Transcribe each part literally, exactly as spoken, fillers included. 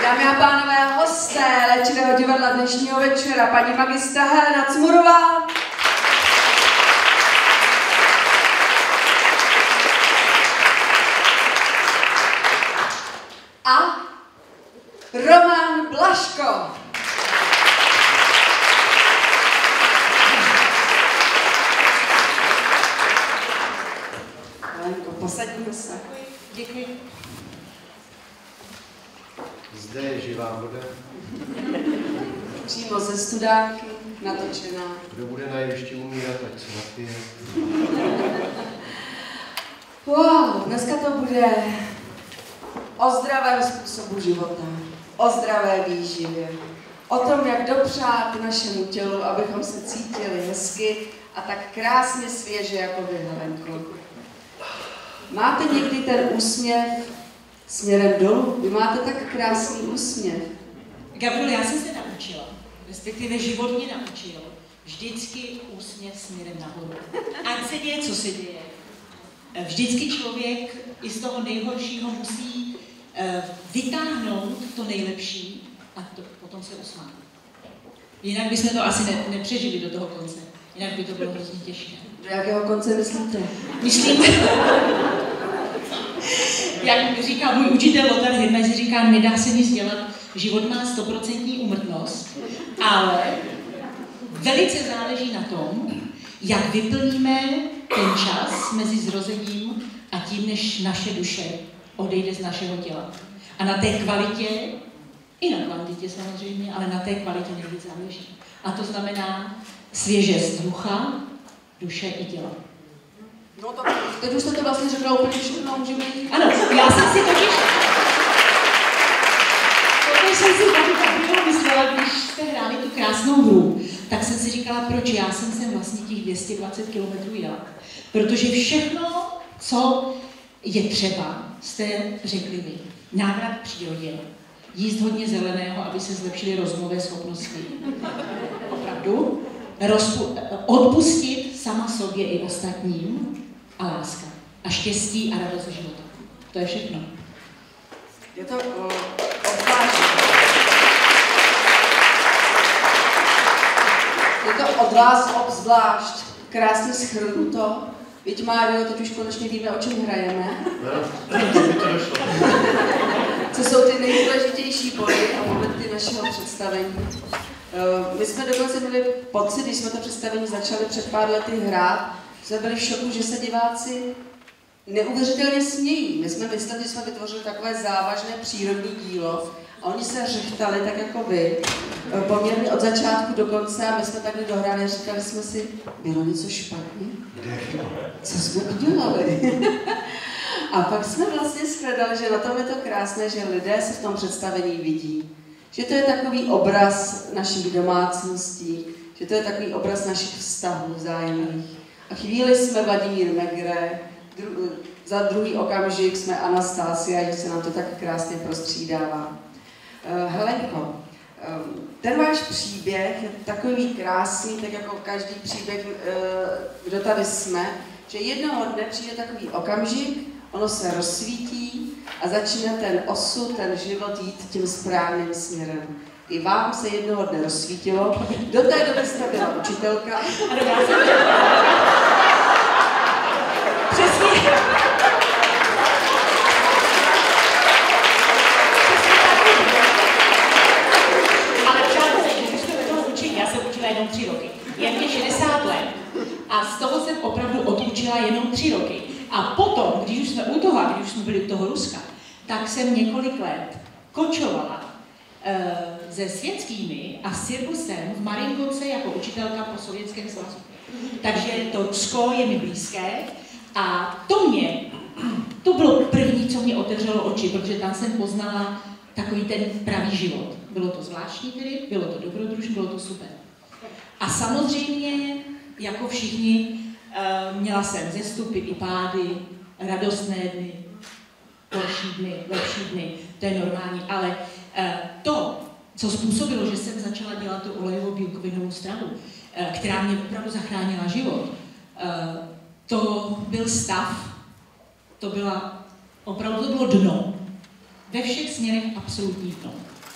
Dámy a pánové, hosté léčivého divadla dnešního večera, paní magistra Helena Cmurová a Roman Blažko. Helenko, posaďme se. Děkuji. Zde je živá voda. Přímo ze studánky, natočená. Kdo bude na jevišti umírat, ať se napije. Wow, dneska to bude o zdravém způsobu života, o zdravé výživě, o tom, jak dopřát našemu tělu, abychom se cítili hezky a tak krásně svěže jako vy, Helenko. Máte někdy ten úsměv směrem dolů? Vy máte tak krásný úsměv. Gabriel, já jsem se naučila, respektive život mě naučil, vždycky úsměv směrem nahoru. Ať se děje, co se děje. Vždycky člověk i z toho nejhoršího musí uh, vytáhnout to nejlepší a to, potom se usmát. Jinak bychom to asi ne, nepřežili do toho konce. Jinak by to bylo hrozně těžké. Do jakého konce myslíte? Myslím, jak říká můj učitel Lothar Hirmesi, říká, nedá se nic dělat, život má stoprocentní úmrtnost, ale velice záleží na tom, jak vyplníme ten čas mezi zrozením a tím, než naše duše odejde z našeho těla. A na té kvalitě, i na kvantitě samozřejmě, ale na té kvalitě nejvíc záleží. A to znamená svěžest ducha, duše i těla. No to, teď už jste to vlastně řekla úplně všechno, můžeme jít. Ano, já jsem si totiž... Protože jsem si tady Gabriela myslela, když jste hráli tu krásnou hru, tak jsem si říkala, proč já jsem sem vlastně těch dvě stě dvacet kilometrů jela. Protože všechno, co je třeba, jste řekli vy. Návrat k přírodě, jíst hodně zeleného, aby se zlepšily rozumové schopnosti. Opravdu. Rozpu- odpustit sama sobě i ostatním a láska. A štěstí a radost života. To je všechno. Je to uh, odvážné. Je to od vás obzvlášť krásně shrnuto. Víte, Mário, teď už konečně víme, o čem hrajeme. Co jsou ty nejdůležitější body a momenty našeho představení. My jsme dokonce měli pocit, když jsme to představení začali před pár lety hrát, jsme byli v šoku, že se diváci neuvěřitelně smějí. My jsme mysleli, že jsme vytvořili takové závažné přírodní dílo a oni se řechtali tak jako vy, poměrně od začátku do konce a my jsme takhle dohráli a říkali jsme si, bylo něco špatně? Co jsme udělali? A pak jsme vlastně shledali, že na tom je to krásné, že lidé se v tom představení vidí. Že to je takový obraz našich domácností, že to je takový obraz našich vztahů vzájemných. A chvíli jsme Vladimír Megre, dru, za druhý okamžik jsme Anastasia, že se nám to tak krásně prostřídává. Uh, Helenko, um, ten váš příběh je takový krásný, tak jako každý příběh, uh, kdo tady jsme, že jednoho dne přijde takový okamžik, ono se rozsvítí a začíná ten osud, ten život jít tím správným směrem. I vám se jednoho dne rozsvítilo. Do té doby jste byla učitelka. Ano, já jsem... Přesně. Ale přátelé, když jsme toho učili, já jsem učila jenom tři roky. Je mě šedesát let a z toho jsem opravdu odučila jenom tři roky. A potom, když už jsme u toho, když už jsme byli u toho Ruska, tak jsem několik let kočovala uh, se světskými a s cirkusem v Marinkovce jako učitelka po Sovětském svazu. Takže to Rusko je mi blízké a to mě, to bylo první, co mě otevřelo oči, protože tam jsem poznala takový ten pravý život. Bylo to zvláštní tedy, bylo to dobrodružné, bylo to super. A samozřejmě, jako všichni, Uh, měla jsem zestupy i pády, radostné dny, horší dny, lepší dny, to je normální, ale uh, to, co způsobilo, že jsem začala dělat tu olejovou bílkovinovou stravu, uh, která mě opravdu zachránila život, uh, to byl stav, to byla, opravdu to bylo dno, ve všech směrech absolutní dno.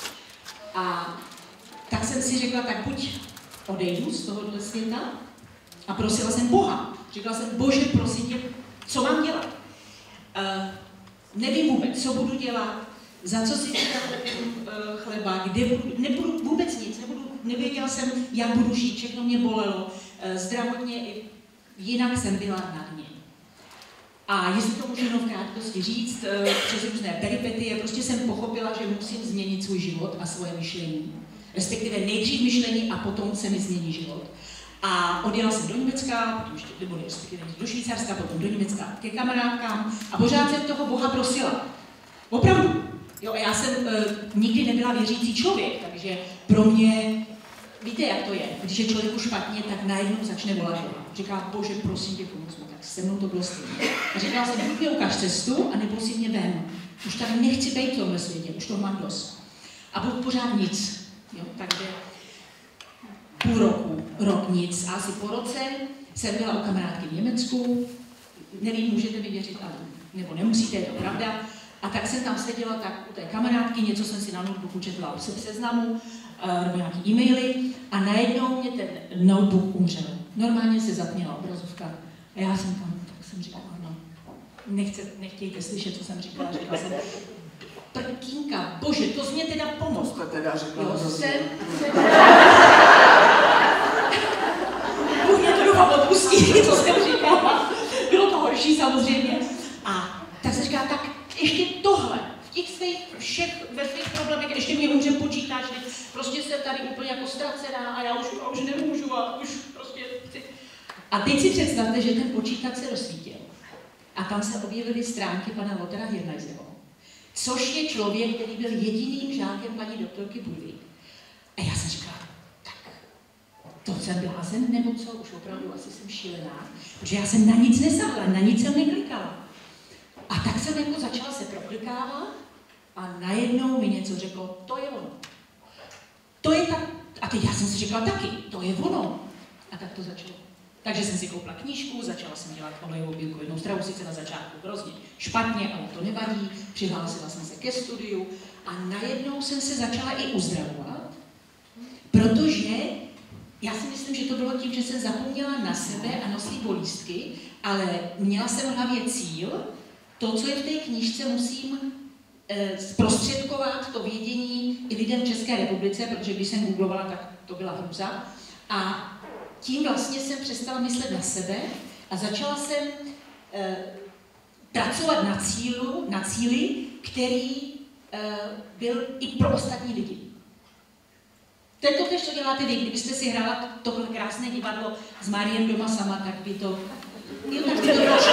A tak jsem si řekla, tak buď odejdu z tohohle světa a prosila jsem Boha. Řekla jsem, Bože, prosím tě, co mám dělat? Uh, nevím vůbec, co budu dělat, za co si koupím uh, chleba, kde budu, nebudu vůbec nic, nebudu, nevěděla jsem, jak budu žít, všechno mě bolelo, uh, zdravotně i jinak jsem byla na dně. A jestli to můžu jenom v krátkosti říct, uh, přes různé peripetie, prostě jsem pochopila, že musím změnit svůj život a svoje myšlení. Respektive nejdřív myšlení a potom se mi změní život. A odjela jsem do Německa, potom ještě, nebo respektive do Švýcarska, potom do Německa ke kamarádkám a pořád jsem toho Boha prosila. Opravdu. Jo, a já jsem e, nikdy nebyla věřící člověk, takže pro mě, víte, jak to je, když je člověku špatně, tak najednou začne volat Boha. Říká, Bože, prosím tě, pomoc mu, tak se mnou to bylo stejné. A říkala jsem, buď mi ukáž cestu, anebo si mě ven. Už tady nechci být v tomhle světě, už toho mám dost. A byl pořád nic. Jo, takže půl roku, rok nic. A asi po roce jsem byla u kamarádky v Německu. Nevím, můžete mi věřit, ale nebo nemusíte, je to pravda. A tak jsem tam seděla tak u té kamarádky, něco jsem si na notebooku četla v seznamu, nebo nějaký e-maily a najednou mě ten notebook umřel. Normálně se zapněla obrazovka a já jsem tam, tak jsem říkala, no, nechce, nechtějte slyšet, co jsem říkala, říkala jsem, prkínka, Bože, to jsi mě teda pomoct. To teda řekla. Jo, jsem... Bůh mě to doufám odpustí, co jsem říkala. Bylo to horší samozřejmě. A tak jsem říkala, tak ještě tohle, v těch svých všech, ve svých problémech, ještě mě umře počítač, prostě jsem tady úplně jako ztracená a já už, já už nemůžu a už prostě... A teď si představte, že ten počítač se rozsvítil. A tam se objevily stránky pana Lothara Hirnajseho, což je člověk, který byl jediným žákem paní doktorky Budvík. A já jsem říkala, tak to jsem blázen, nebo co, už opravdu asi jsem šílená, protože já jsem na nic nesáhla, na nic jsem neklikala. A tak jsem jako začala se proklikávat a najednou mi něco řeklo, to je ono. To je tak, a teď já jsem si říkala taky, to je ono. A tak to začalo. Takže jsem si koupila knížku, začala jsem dělat olejovou bílkovinou stravu, sice na začátku hrozně špatně, ale to nevadí. Přihlásila jsem se ke studiu a najednou jsem se začala i uzdravovat, protože já si myslím, že to bylo tím, že jsem zapomněla na sebe a na svý bolístky, ale měla jsem v hlavě cíl, to, co je v té knížce, musím eh, zprostředkovat to vědění i lidem v České republice, protože když jsem googlovala, tak to byla hrůza. A tím vlastně jsem přestala myslet na sebe a začala jsem eh, pracovat na cílu, na cíli, který eh, byl i pro ostatní lidi. To je to tež, co děláte vy. Kdybyste si hrála tohle krásné divadlo s Máriem doma sama, tak by to... Jo, tak by to bylo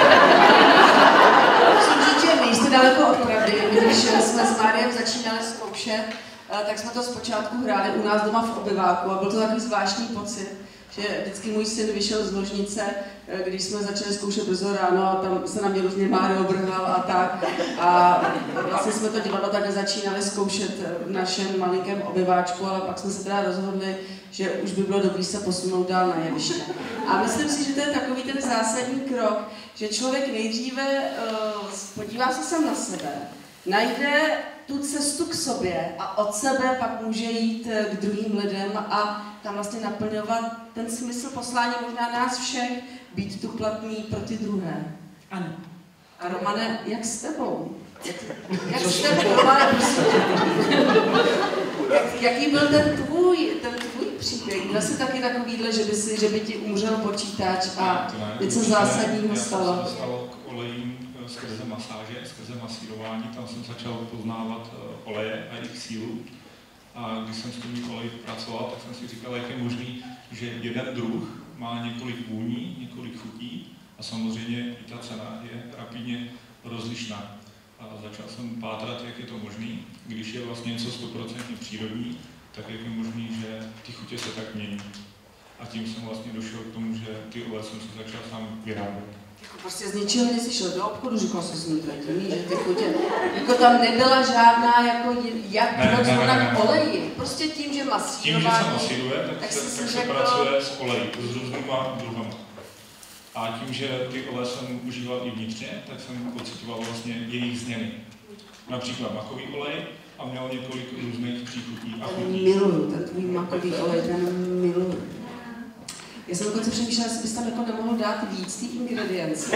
Musím říct, že nejste daleko od pravdy. Když jsme s Máriem začínali zkoušet, tak jsme to zpočátku hráli u nás doma v obyváku a byl to takový zvláštní pocit, že vždycky můj syn vyšel z ložnice, když jsme začali zkoušet brzo ráno a tam se na mě různě Mário obrhal a tak. A vlastně jsme to divadlo tak začínali zkoušet v našem malinkém obyváčku, ale pak jsme se teda rozhodli, že už by bylo dobré se posunout dál na jeviště. A myslím si, že to je takový ten zásadní krok, že člověk nejdříve uh, podívá se sám na sebe, najde tu cestu k sobě a od sebe pak může jít k druhým lidem a tam vlastně naplňovat ten smysl poslání možná nás všech, být tu platný pro ty druhé. Ano. A Romane, jak s tebou? Jak s tebou, Romane, prosím. Jak, jaký byl ten tvůj, ten tvůj příběh? Byl jsi taky takovýhle, že by, si, že by ti umřel počítač a něco zásadního stalo? Já jsem se dostal k olejím skrze masáže, skrze masírování, tam jsem začal poznávat oleje a jejich sílu. A když jsem s tím olej pracoval, tak jsem si říkal, jak je možný, že jeden druh má několik vůní, několik chutí a samozřejmě i ta cena je rapidně rozlišná. A začal jsem pátrat, jak je to možný, když je vlastně něco sto procent přírodní, tak jak je možný, že ty chutě se tak mění. A tím jsem vlastně došel k tomu, že ty oleje jsem si začal sám vyrábět. Prostě z ničeho nejsi šel do obchodu, říkal jsi si mi to že ty chutě, jako tam nebyla žádná, jako jak proč ne, oleji. Prostě tím, že masírování. Tím, že se masíruje, tak, tak, se, tak se řekl... pracuje s olejí, s různýma druhama. A tím, že ty oleje jsem užíval i vnitřně, tak jsem pocitoval vlastně jejich změny. například makový olej, a měl několik různých příchutí a Ten chutí. miluju, ten tvůj makový olej, ten miluju. Já jsem dokonce přemýšlela, jestli bys tam jako nemohl dát víc té ingredience.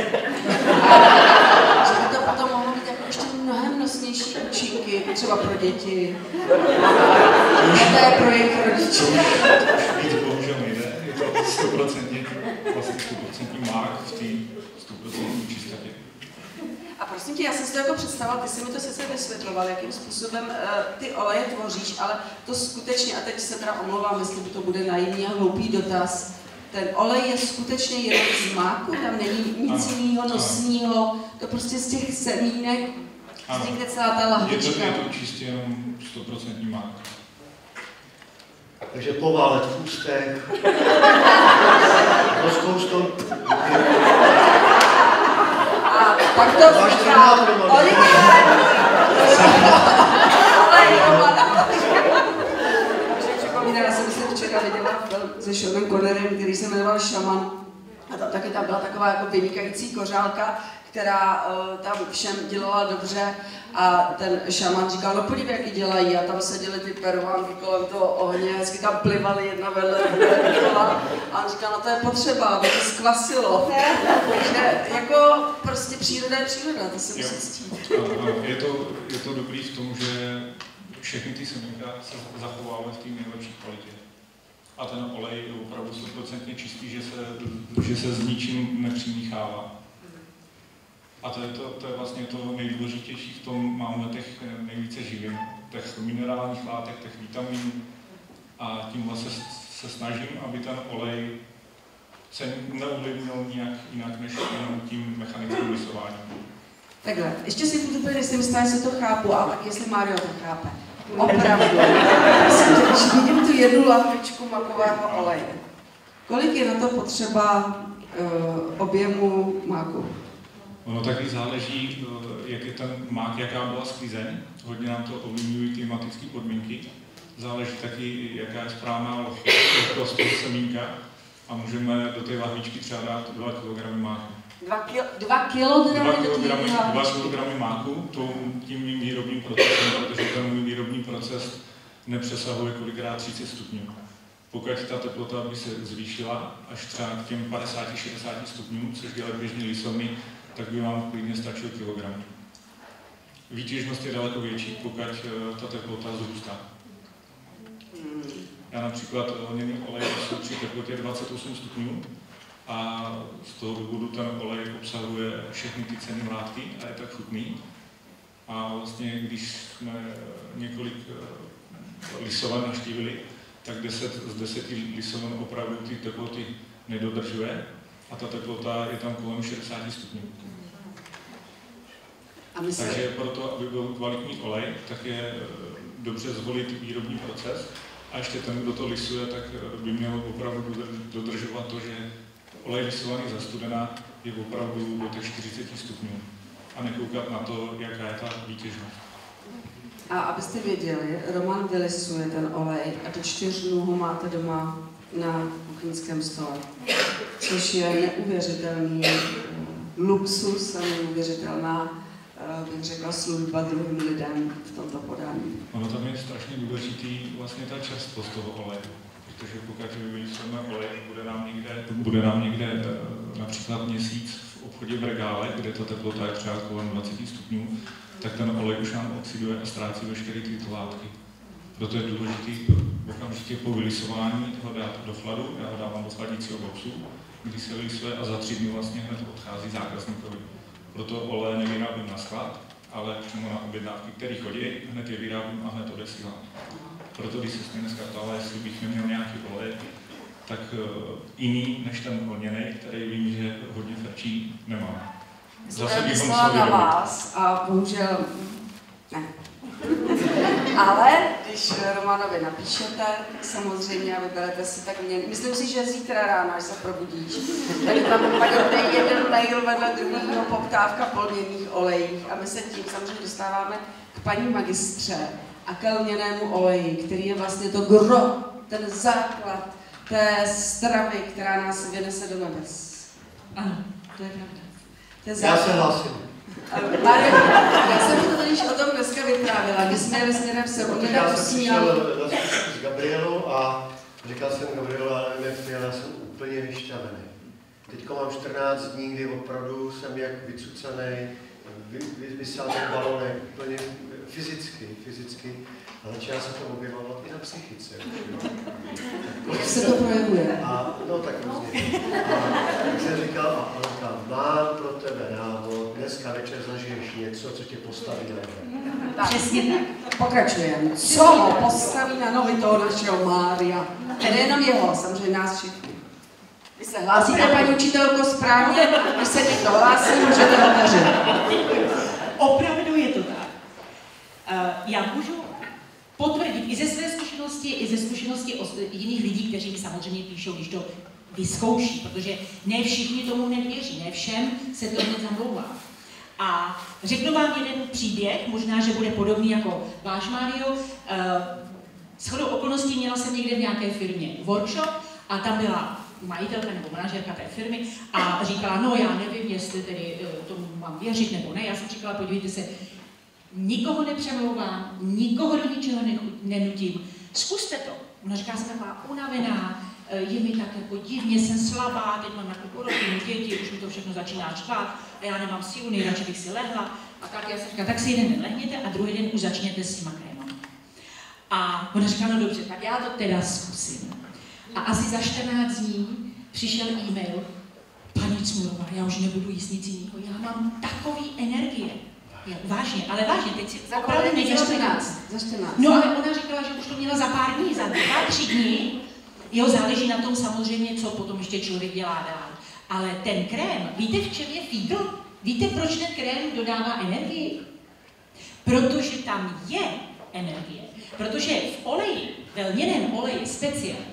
Že by to potom mohlo být jako ještě mnohem nosnější účinky, třeba pro děti. A to je pro jejich rodiče. Víc bohužel nejde, je to sto procent vlastně sto procent mák v té sto procent čistotě. A prosím tě, já jsem si to jako představoval, ty jsi mi to sice vysvětloval, jakým způsobem uh, ty oleje tvoříš, ale to skutečně, a teď se teda omlouvám, jestli to bude naivní a hloupý dotaz, ten olej je skutečně jenom z máku, tam není nic jiného nosního, to prostě z těch semínek vznikne celá ta Je to, lahvička. je to čistě jenom sto procent mák. Takže poválet v ústech, rozkous to. A pak to Máš říká, to na Olivier! Olej, Romana! Připomínala jsem si včera viděla film se Seanem Connerem, který se jmenoval Šaman. A tam taky tam byla taková jako vynikající kořálka, která uh, tam všem dělala dobře a ten šaman říkal, no podívej, jak ji dělají, a tam seděly ty pervánky kolem toho ohně, hezky tam plivaly jedna vedle druhé dokola a on říkal, no to je potřeba, aby to zkvasilo. Takže jako prostě příroda je příroda, to se musí ctít. Je to, je to dobrý v tom, že všechny ty semínka se zachovávají v té nejlepší kvalitě. A ten olej je opravdu sto procent čistý, že se, že se s ničím nepřimíchává. A to je, to, to je vlastně to nejdůležitější v tom, máme těch nejvíce živin, těch minerálních látek, těch vitaminů. A tím vlastně se snažím, aby ten olej se neovlivnil nějak jinak než jenom tím mechanickým lisováním. Takhle, ještě si furt úplně nejsem jistá, jestli to chápu, a tak jestli Mário to chápe. Opravdu. Myslím, že když vidím tu jednu lahvičku makového oleje, kolik je na to potřeba uh, objemu máku? Ono taky záleží, jak je ten mák, jaká byla sklizeň. Hodně nám to ovlivňují klimatické podmínky. Záleží taky, jaká je správná lehkost toho semínka. A můžeme do té lahvičky třeba dát dva kilogramy máku. dva kilogramy dva kilogramy máku, to tím mým výrobním procesem, protože ten můj výrobní proces nepřesahuje kolikrát třicet stupňů. Pokud ta teplota by se zvýšila až třeba k těm padesát až šedesát stupňů, což dělají běžně lisovny, tak by vám klidně stačil kilogram. Výtěžnost je daleko větší, pokud ta teplota zrůstá. Já například lněný olej jsou při teplotě dvacet osm stupňů a z toho důvodu ten olej obsahuje všechny ty cenné látky a je tak chutný. A vlastně, když jsme několik lisoven navštívili, tak deset z deseti lisoven opravdu ty teploty nedodržuje a ta teplota je tam kolem šedesát stupňů. Se... Takže proto, aby byl kvalitní olej, tak je dobře zvolit výrobní proces a ještě ten, kdo to lisuje, tak by měl opravdu dodržovat to, že olej lisovaný za studena je opravdu do těch čtyřicet stupňů a nekoukat na to, jaká je ta výtěžnost. A abyste věděli, Roman vylisuje ten olej a do čtyř dnů ho máte doma na kuchyňském stole, což je neuvěřitelný luxus a neuvěřitelná, bych řekla, služba druhým lidem v tomto podání. Ono tam je strašně důležitý vlastně ta čerstvost toho oleje, protože pokud vylisujeme olej, bude nám někde, bude nám někde například měsíc v obchodě v regále, kde ta teplota je třeba kolem dvacet stupňů, tak ten olej už nám oxiduje a ztrácí veškeré tyto látky. Proto je důležité okamžitě po vylisování ho dát do chladu, já ho dávám do chladícího boxu, kdy se vylisuje a za tři dny vlastně hned odchází zákazníkovi. Proto olej nevyrábím na sklad, ale přímo na objednávky, které chodí, hned je vyrábím a hned odesílám. Proto když se s mě dneska ptala, jestli bych neměl nějaký olej, tak jiný než ten lněnej, který vím, že hodně frčí, nemám. Zase bych myslela na vás a bohužel ne. Ale když Romanovi napíšete, samozřejmě a vyberete si, tak mě, myslím si, že zítra ráno, až se probudíš, tak tam pak bude jeden mail vedle druhého poptávka po lněných olejích a my se tím samozřejmě dostáváme k paní magistře a k lněnému oleji, který je vlastně to gro, ten základ té stravy, která nás vynese do nebes. Ano, to je pravda. Já se hlásím. Mário, já jsem to tady Ježíš o tom dneska vyprávěla, když jsme jeli směrem se Protože já jsem přišel na zkušku s Gabrielou a říkal jsem Gabriela, ale nevím, jak jsi, já jsem úplně vyšťavený. Teď mám čtrnáct dní, kdy opravdu jsem jak vycucaný, vy, vy, vysál ten balonek, úplně fyzicky, fyzicky. A začal se to objevovat i na psychice. Jak se to projevuje? A, no tak různě. A tak jsem říkal, a Anka, mám pro tebe návod, dneska večer zažiješ něco, co tě postaví na nohy. Přesně tak. Pokračujeme. Co ho postaví na nohy toho našeho Mária? Nejenom jeho, samozřejmě nás všichni. Vy se hlásíte, paní učitelko, správně, když se někdo hlásí, můžete hovořit. Opravdu je to tak. Uh, já můžu potvrdit i ze své zkušenosti, i ze zkušenosti jiných lidí, kteří mi samozřejmě píšou, když to vyzkouší, protože ne všichni tomu nevěří, ne všem se to nezamlouvá. A řeknu vám jeden příběh, možná, že bude podobný jako váš, Mário. Uh, shodou okolností měla jsem někde v nějaké firmě workshop a tam byla majitelka nebo manažerka té firmy a říkala, no já nevím, jestli tedy tomu mám věřit nebo ne. Já jsem říkala, podívejte se, nikoho nepřemlouvám, nikoho do ničeho nenutím. Zkuste to. Ona říká, jsem taková unavená, je mi tak jako divně, jsem slabá, teď mám jako porodinu, děti, už mi to všechno začíná štvát a já nemám sílu, nejradši bych si lehla. A tak já jsem říkala, tak si jeden den lehněte a druhý den už začněte s těma krémama. A ona říká, no dobře, tak já to teda zkusím. A asi za čtrnáct dní přišel e-mail, paní Cmurová, já už nebudu jíst nic jiného, já mám takový energie. Je, vážně, ale vážně, teď si za opravdu nedělám čtrnáct. Za čtrnáct. No ale ona říkala, že už to měla za pár dní, za dva, tři dní. Jo, záleží na tom samozřejmě, co potom ještě člověk dělá dál. Ale ten krém, víte, v čem je fígl? Víte, proč ten krém dodává energii? Protože tam je energie. Protože v oleji, ve lněném oleji speciálně,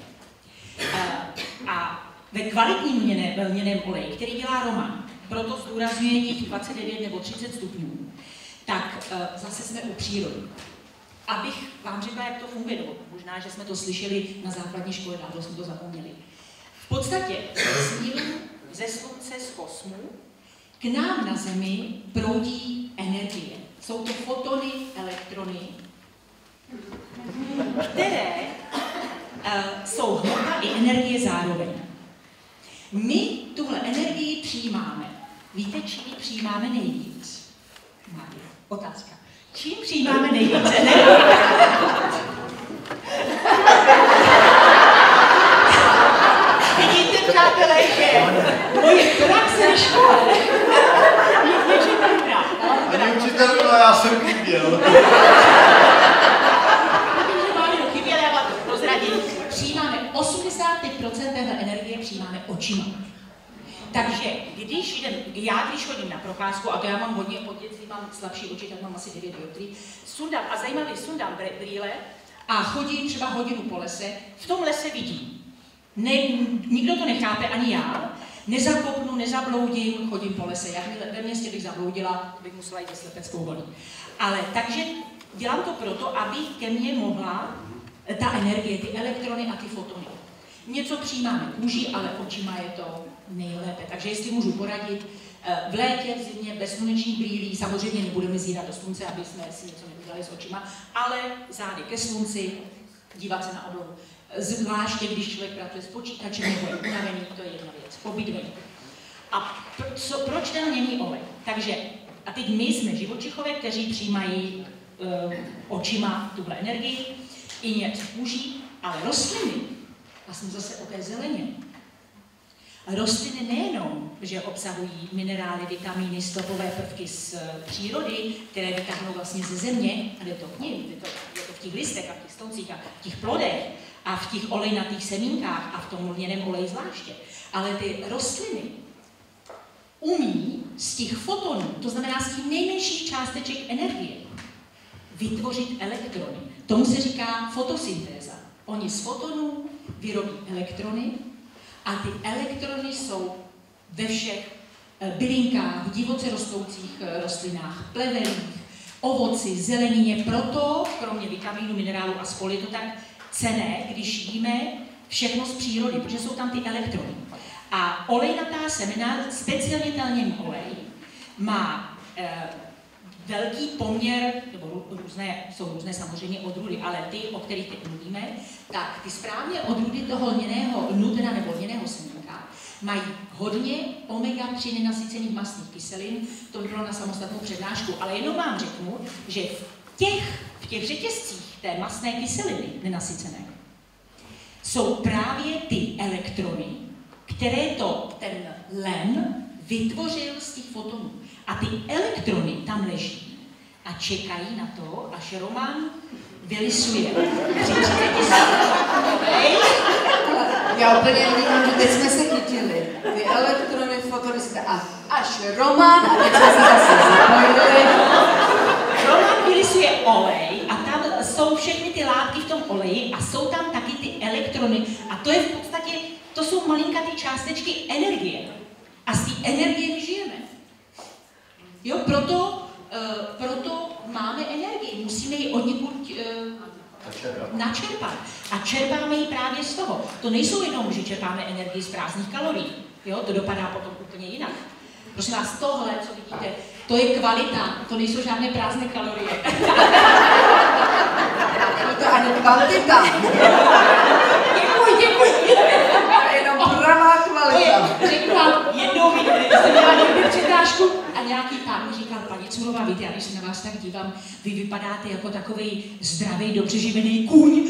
a ve kvalitním lněném oleji, který dělá Roman, proto zdůrazňuje těch dvacet devět nebo třicet stupňů, tak zase jsme u přírody. Abych vám řekla, jak to funguje, nebo možná, že jsme to slyšeli na základní škole, dávno jsme to zapomněli. V podstatě sílu ze slunce, z kosmu, k nám na Zemi proudí energie. Jsou to fotony, elektrony, které uh, jsou hmota i energie zároveň. My tuhle energii přijímáme. Víte, čím ji přijímáme nejvíc? Mária, otázka. Čím přijímáme nejvíc energie? Vidíte, přátelé, že moje praxe ve škole je něčím dobrá. Ani učitelka, já jsem chyběl. Přijímáme osmdesát pět procent téhle energie přijímáme očima. Takže když jdem, já když chodím na procházku, a to já mám hodně od dětství, mám slabší oči, tak mám asi devět dioptrií, sundám a zajímavě sundám brýle a chodím třeba hodinu po lese, v tom lese vidím. Ne, nikdo to nechápe, ani já. Nezakopnu, nezabloudím, chodím po lese. Jak ve městě bych zabloudila, bych musela jít se slepeckou volí. Ale takže dělám to proto, aby ke mně mohla ta energie, ty elektrony a ty fotony. Něco přijímáme kůží, ale očima je to nejlépe. Takže jestli můžu poradit, v létě, v zimě, bez slunečních brýlí, samozřejmě nebudeme zírat do slunce, aby jsme si něco neudělali s očima, ale zády ke slunci, dívat se na oblohu. Zvláště, když člověk pracuje s počítačem nebo je unavený, to je jedna věc. Obydvení. A pro, co, proč ten lněný olej? Takže, a teď my jsme živočichové, kteří přijímají uh, očima tuhle energii, i něco kůží, ale rostliny, a jsme zase o té zeleně. Rostliny nejenom, že obsahují minerály, vitamíny, stopové prvky z přírody, které vytáhnou vlastně ze země, a jde to k nim, je to, je to v těch listech a v těch stoncích a v těch plodech a v těch olejnatých semínkách a v tom lněném oleji zvláště. Ale ty rostliny umí z těch fotonů, to znamená z těch nejmenších částeček energie, vytvořit elektrony. Tomu se říká fotosyntéza. Oni z fotonů vyrobí elektrony a ty elektrony jsou ve všech bylinkách, divoce rostoucích rostlinách, plevelích, ovoci, zelenině. Proto, kromě vitamínu, minerálu a spol, je to tak cenné, když jíme všechno z přírody, protože jsou tam ty elektrony. A olejnatá semena, speciálně ten lněný olej, má eh, velký poměr, nebo různé, jsou různé samozřejmě odrůdy, ale ty, o kterých teď mluvíme, tak ty správně odrůdy toho lněného nudna nebo lněného semínka mají hodně omega tři nenasycených mastných kyselin, to by bylo na samostatnou přednášku, ale jenom vám řeknu, že v těch, v těch řetězcích té mastné kyseliny nenasycené jsou právě ty elektrony, které to ten len vytvořil z těch fotonů. A ty elektrony tam leží a čekají na to, až Roman vylisuje při třiceti stupních. Já úplně vnímám, že teď jsme se chytili. Ty elektrony, fotony a až Roman, a teď jsme se zase zapojili. Roman vylisuje olej a tam jsou všechny ty látky v tom oleji a jsou tam taky ty elektrony. A to je v podstatě, to jsou malinkaté částečky energie. A z té energie my žijeme. Jo, proto, uh, proto máme energii, musíme ji od někud uh, načerpat. A čerpáme ji právě z toho. To nejsou jenom, že čerpáme energii z prázdných kalorií. Jo, to dopadá potom úplně jinak. Prosím vás, tohle, co vidíte, to je kvalita, to nejsou žádné prázdné kalorie. No to ani kvantita. Děkuji, děkuji. Jenom pravá kvalita. Řeknu vám, jednou jsem měla někdy přednášku a nějaký pán mi říkal, paní Curová, víte, já když se na vás tak dívám, vy vypadáte jako takový zdravý, dobře živený kůň.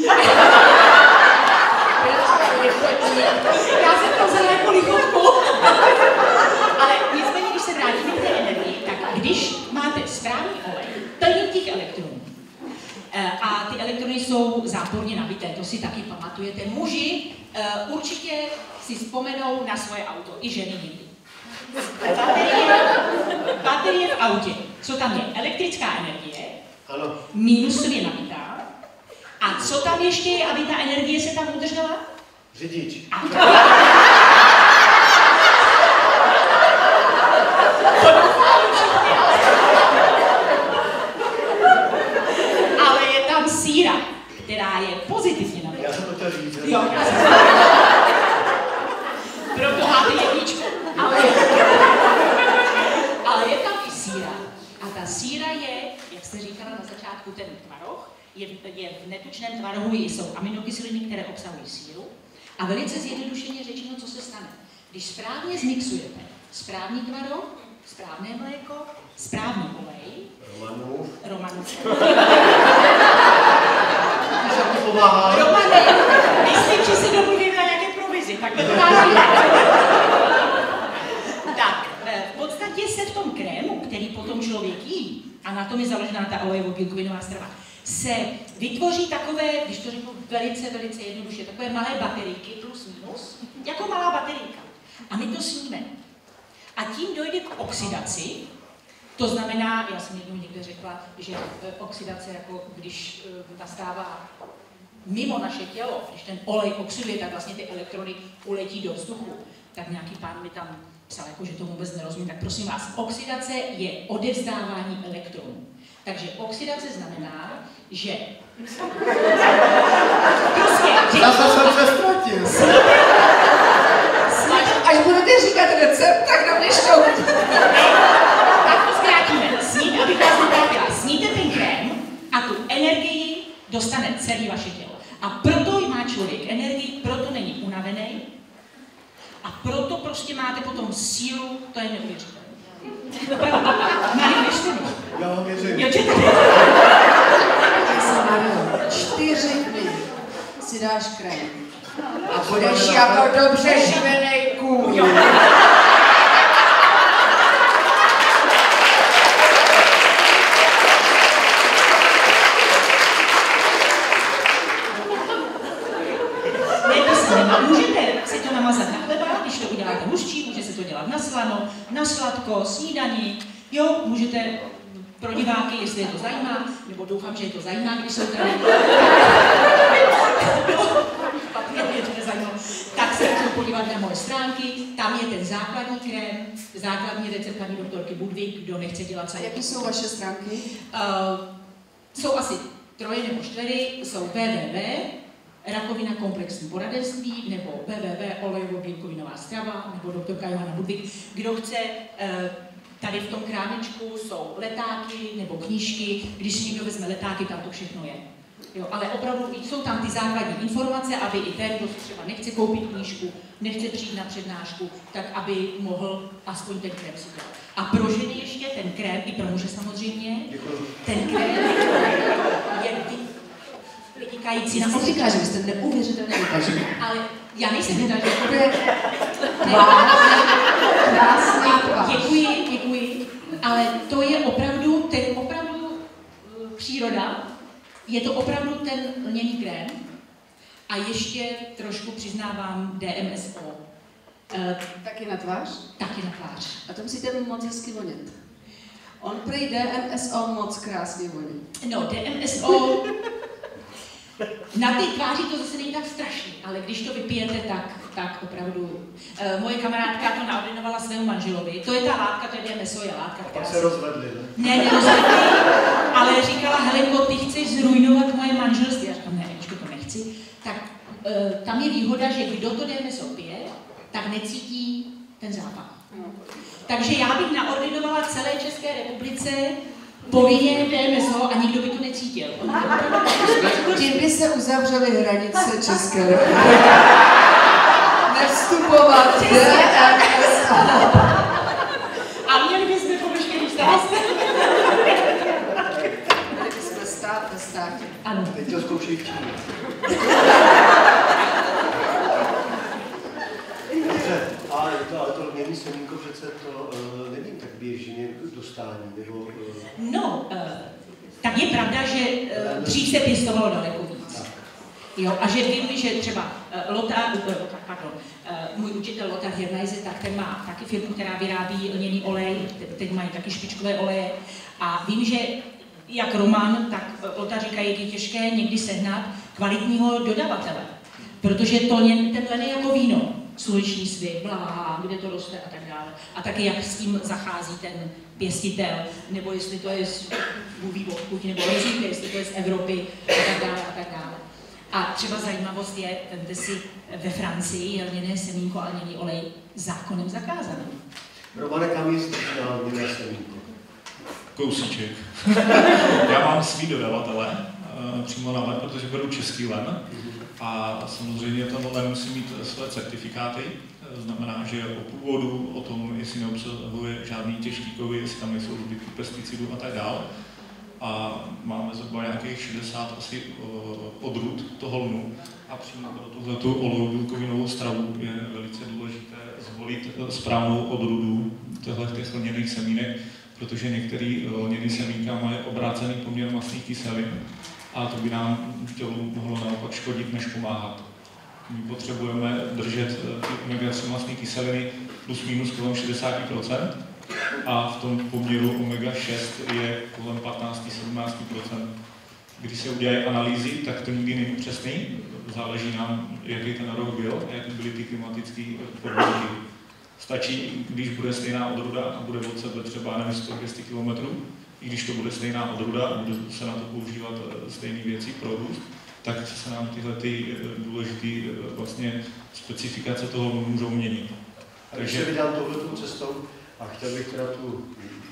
Já jsem to vzala jako lichotku. Ale nicméně, když se vrátíme k té energii, tak když máte správný olej, plný těch elektronů, a ty elektrony jsou záporně nabité, to si taky pamatujete. Muži uh, určitě si vzpomenou na svoje auto, i ženy někdy. Baterie, baterie v autě. Co tam je? Elektrická energie, ano. minusově nabitá. A co tam ještě je, aby ta energie se tam udržela? Řidič. Ale je tam síra, která je pozitivně nabitá. Já jsem to chtěl říct. Jo, já jsem proto máte jedničku. Ale, ale je tam i síra. A ta síra je, jak jste říkala na začátku, ten tvaroh. Je, je v netučném tvarohu jsou aminokyseliny, které obsahují síru. A velice zjednodušeně řečeno, co se stane. Když správně zmixujete správný tvaroh, správné mléko, správný olej, Romanův. Romanův. Romane, myslím, že si domluvím na nějaké provizi, tak to má. Tak, v podstatě se v tom krému, který potom člověk jí, a na tom je založená ta olejovo-bílkovinová strava, se vytvoří takové, když to řeknu velice, velice jednoduše, takové malé baterijky plus minus, jako malá baterijka. A my to sníme. A tím dojde k oxidaci. To znamená, já jsem jednou někde řekla, že oxidace, jako když nastává mimo naše tělo, když ten olej oxiduje, tak vlastně ty elektrony uletí do vzduchu. Tak nějaký pán mi tam psal, jako, že to vůbec nerozumím. Tak prosím vás, oxidace je odevzdávání elektronů. Takže oxidace znamená, že... Prostě, já jsem se ztratil. Až budete říkat recept, tak na mě štou. Tak to zkrátíme. Snít, abych vás nevrátila. Sníte ten krém a tu energii dostane celé vaše tělo. A proto má člověk energii, proto není unavený a proto prostě máte potom sílu, to je neuvěřitelné. Marie, věřte mi. Já vám věřím. Jo, četl. Čtyři dny si dáš krém a budeš jako dobře živenej kůň. Můžete si to namazat na chleba, když to uděláte hustší, může se to dělat na slano, na sladko, snídani. Jo, můžete pro diváky, jestli je to zajímá, nebo doufám, že je to zajímá, když jsou tady. Je to nezajímá. Tak se můžu podívat na moje stránky, tam je ten základní krém, základní recept paní doktorky Budvík, kdo nechce dělat A sám. jaký jsou vaše stránky? Uh, jsou asi troje nebo čtyři, jsou w w w rakovina komplexní poradenství, nebo w w w olejovo-bílkovinová strava, nebo doktorka Johana Budvík. Kdo chce uh, Tady v tom krámečku jsou letáky nebo knížky, když si někdo vezme letáky, tam to všechno je. Jo, ale opravdu jsou tam ty základní informace, aby i ten, kdo třeba nechce koupit knížku, nechce přijít na přednášku, tak aby mohl aspoň ten krém si dělat. A pro ženy ještě ten krém, i pro muže samozřejmě, ten krém je vytikající na obličeji. Říká, že vy jste neuvěřitelně vytažený. Ale já nejsem vytažený. Krásný tvář. Děkuji, děkuji. Ale to je opravdu, ten opravdu příroda, je to opravdu ten lněný krém a ještě trošku přiznávám D M S O. E, taky na tvář? Taky na tvář. A to musíte moc hezky vonět. On prý D M S O moc krásně voní. No, D M S O, na té tváři to zase není tak strašný, ale když to vypijete, tak, tak opravdu. E, moje kamarádka to naordinovala svému manželovi. To je ta látka, to je D M S O, je látka, která se rozvedli, ne? Ne, nerozvedli, ale říkala, Helenko, ty chceš zrujnovat moje manželství. Já říkám, ne, Aničko, to nechci. Tak e, tam je výhoda, že kdo to D M S O pije, tak necítí ten zápach. Takže já bych naordinovala celé České republice povinně D M S O a nikdo by to necítil. Tím by se uzavřely hranice České republiky. Nevstupovat D M S O. A měli bychom po veškerý stát. Měli bychom stát ve státě. Ano. Teď to zkoušej v Číně. Dobře, ale to, ale to lněný semínko přece to uh, není tak běžně dostání, nebo... Uh... No, uh, tak je pravda, že uh, dřív se pěstovalo daleko víc. Jo, a že vím, že třeba uh, Lothar, uh, pardon, uh, můj učitel Lothar Hirneise, tak ten má taky firmu, která vyrábí lněný olej, teď mají taky špičkové oleje. A vím, že jak Roman, tak Lothar říkají, je těžké někdy sehnat kvalitního dodavatele. Protože to ten len je jako víno. Sluneční svit, blá, kde to roste a tak dále. A taky jak s tím zachází ten pěstitel, nebo jestli to je z mluví odkud, nebo rozvíte, jestli to je z Evropy a tak dále a tak dále. A třeba zajímavost je, vemte si, ve Francii je lněné semínko a lněný olej zákonem zakázaný. Romane, kam jezdíš na lněné semínko? Kousíček. Já mám svý dodavatele přímo na len, protože beru český len. A samozřejmě ten len musí mít své certifikáty, znamená, že o původu, o tom, jestli neobsahuje žádný těžký kovy, jestli tam nejsou zbytky pesticidů a tak dále. A máme zhruba nějakých šedesát asi odrůd toho lnu a přímo pro tuhletu olejovou stravu je velice důležité zvolit správnou odrůdu těchto lněných semínek, protože některé lněné semínka mají obrácený poměr mastných kyselin. A to by nám tělu mohlo naopak škodit, než pomáhat. My potřebujeme držet ty omega tři mastné kyseliny plus minus kolem šedesát procent a v tom poměru omega šest je kolem patnáct až sedmnáct procent. Když se udělají analýzy, tak to nikdy není přesný. Záleží nám, jaký ten rok byl, jaké byly ty klimatické podmínky. Stačí, když bude stejná odrůda a bude od sebe třeba nevím, sto až dvě stě kilometrů, i když to bude stejná odrůda a bude se na to používat stejné věci pro růst, tak se nám tyhle ty důležité vlastně specifikace toho můžou měnit. A když se vydám touhletou cestou a chtěl bych teda tu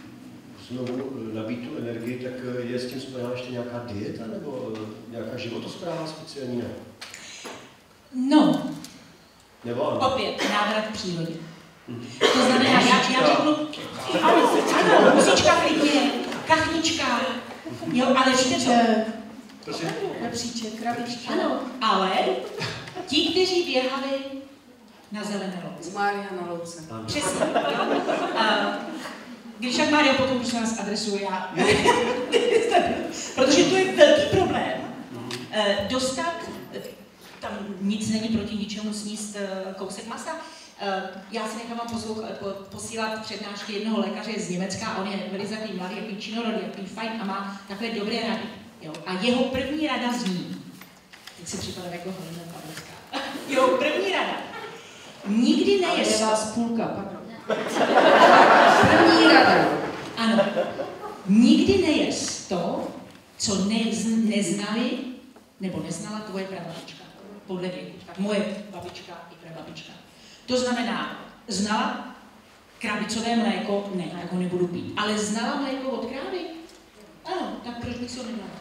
znovu nabít tu energii, tak je s tím spojená ještě nějaká dieta nebo nějaká životospráva speciální? Ne? No, nebo ano? Opět návrat k přírodě. Hmm. To znamená, já, já řeknu, ano, ano, husička klidně, kachnička, jo, ale víte co? Lepříček, krabička. Ano, ale ti, kteří běhali na zelené louce. Z Mária na louce. Přesně. A když tak Mária potom už nás adresuje, já... Protože to je velký problém. Dostat, tam nic není proti ničemu sníst kousek masa. Já si nechám posílat přednášky jednoho lékaře z Německa a on je velice takový mladý, jaký činorodý, jaký fajn a má takové dobré rady. Jo. A jeho první rada zní, teď si připadám jako Helena Pavlická, jeho první rada, nikdy nejez... Ale je vás půlka, pardon. První rada. Ano. Nikdy nejez to, co nez, neznali, nebo neznala tvoje prababička, podle věku. Tak moje babička i prababička. To znamená, znala krabicové mléko, ne, tak ho nebudu pít. Ale znala mléko od krávy? Ano, tak proč bych si ho nedala?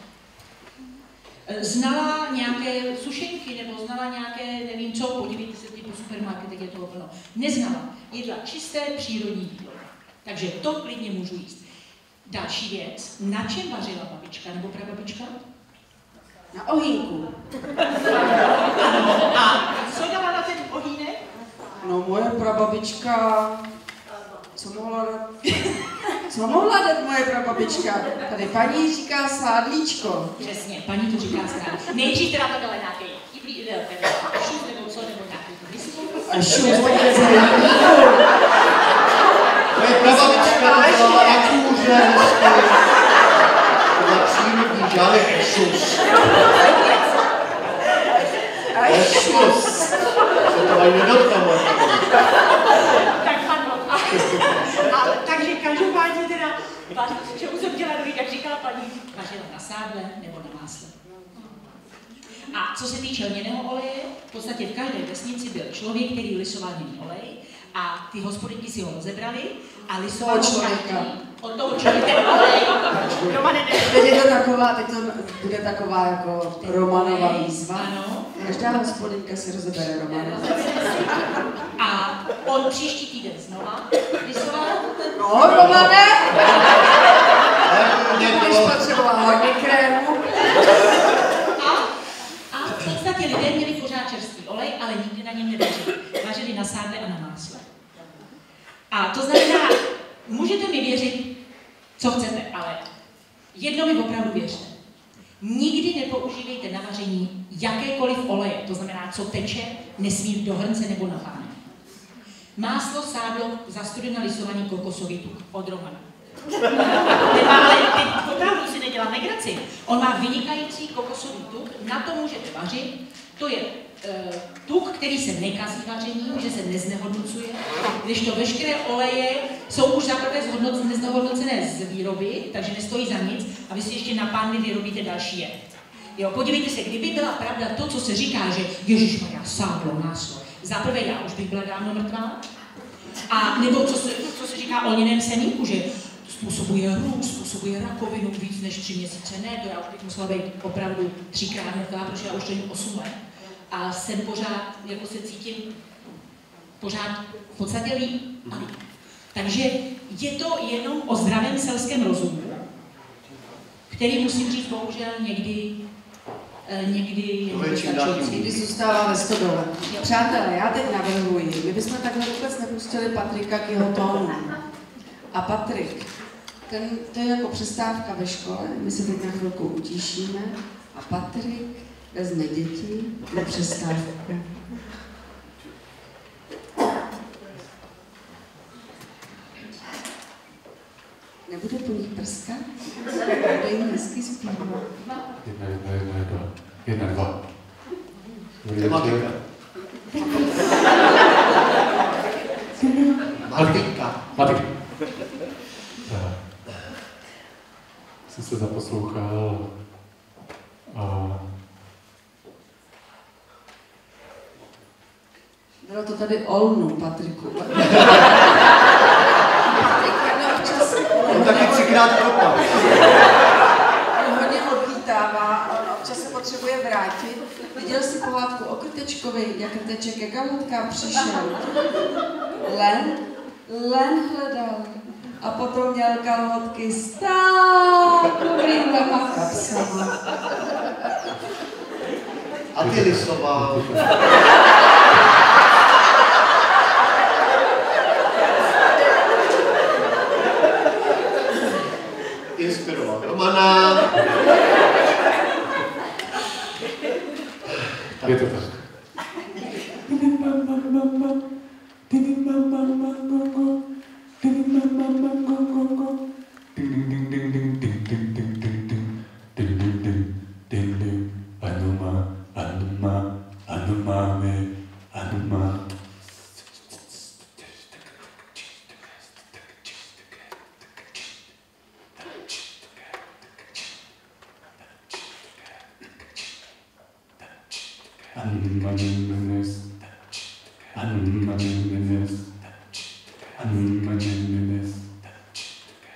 Znala nějaké sušenky, nebo znala nějaké, nevím co, podívejte se po supermarketech, je toho plno. Neznala. Jedla čisté přírodní jídlo. Takže to klidně můžu jíst. Další věc, na čem vařila babička nebo prababička? Na ohýnku. A co dala na ten ohýnek? No moje prababička, co mohla dát? Co mohla dát moje prababička? Tady paní říká sádlíčko. Přesně, paní to říká správně. Nejdřív teda to dala nějaký kyblí, šup nebo co, nebo nějaký misku. A šup, to je za Moje prababička dala na kůže hezky, na přírodní žálek šus. A šus. Se to ani nedotkla moje prababička. Tak padlo. A, takže každopádně teda, čemu jsem chtěla dojít, jak říkala paní, vařila na sádle nebo na másle. A co se týče lněného oleje, v podstatě v každé vesnici byl člověk, který lisoval lněný olej a ty hospodyňky si ho rozebrali a lisoval ho každý. Od toho člověka olej. Romane, teď je to taková, teď to bude taková jako Romanova výzva. Ano. Každá hospodyňka si rozebere Romana. A on příští týden znova lisoval. No, Romane! Když potřeboval hodně krému. A, a v podstatě lidé měli pořád čerstvý olej, ale nikdy na něm nevařili. Vařili na sádle a na másle. A to znamená, můžete mi věřit, co chcete, ale jedno mi opravdu věřte. Nikdy nepoužívejte na vaření jakékoliv oleje, to znamená, co teče, nesmí do hrnce nebo na páne. Máslo, sádlo, zastudená lisovaný kokosový tuk od Romana. Ten má, ale teď opravdu si nedělám legraci. On má vynikající kokosový tuk, na to můžete vařit. To je e, tuk, který se nekazí vařením, že se neznehodnocuje, když to veškeré oleje jsou už zaprvé znehodnocené z výroby, takže nestojí za nic a vy si ještě na pánvi vyrobíte další jed. Jo, podívejte se, kdyby byla pravda to, co se říká, že ježišmarja, sádlo, máslo, zaprvé já už bych byla dávno mrtvá, a nebo co se, co se říká o lněném semínku, že způsobuje růst, způsobuje rakovinu víc než tři měsíce, ne, to já už bych musela být opravdu třikrát mrtvá, protože já už to jim osm let. A jsem pořád, jako se cítím, pořád v podstatě líp a líp. Takže je to jenom o zdravém selském rozumu, který musím říct, bohužel někdy, někdy je nedostačující. Někdy zůstává ve stodole. Přátelé, já teď navrhuji, my bychom takhle vůbec nepustili Patrika k jeho tónu. A Patrik, ten, to je jako přestávka ve škole, my se teď na chvilku utíšíme a Patrik vezme děti na přestávku. Nebude po nich prskat? Bude jim hezky zpívat. Jedna, jedna, jedna, jedna. Jedna, dva. Tematika. Matika. Matika. Jsem se zaposlouchal a Bylo to tady Olnu, Patriku. On taky třikrát kopal. Hodně odlítává, on občas se potřebuje vrátit. Viděl jsi pohádku o Krtečkovi, jak Krteček ke kalhotkám přišel. Len, Len hledal. A potom měl kalhotky s takovýma kapsama. A ty lisoval. Inspiroval Romana. je to tak. Anuma, anuma, anumame, anuma. Anuma, anuma, anuma, anuma,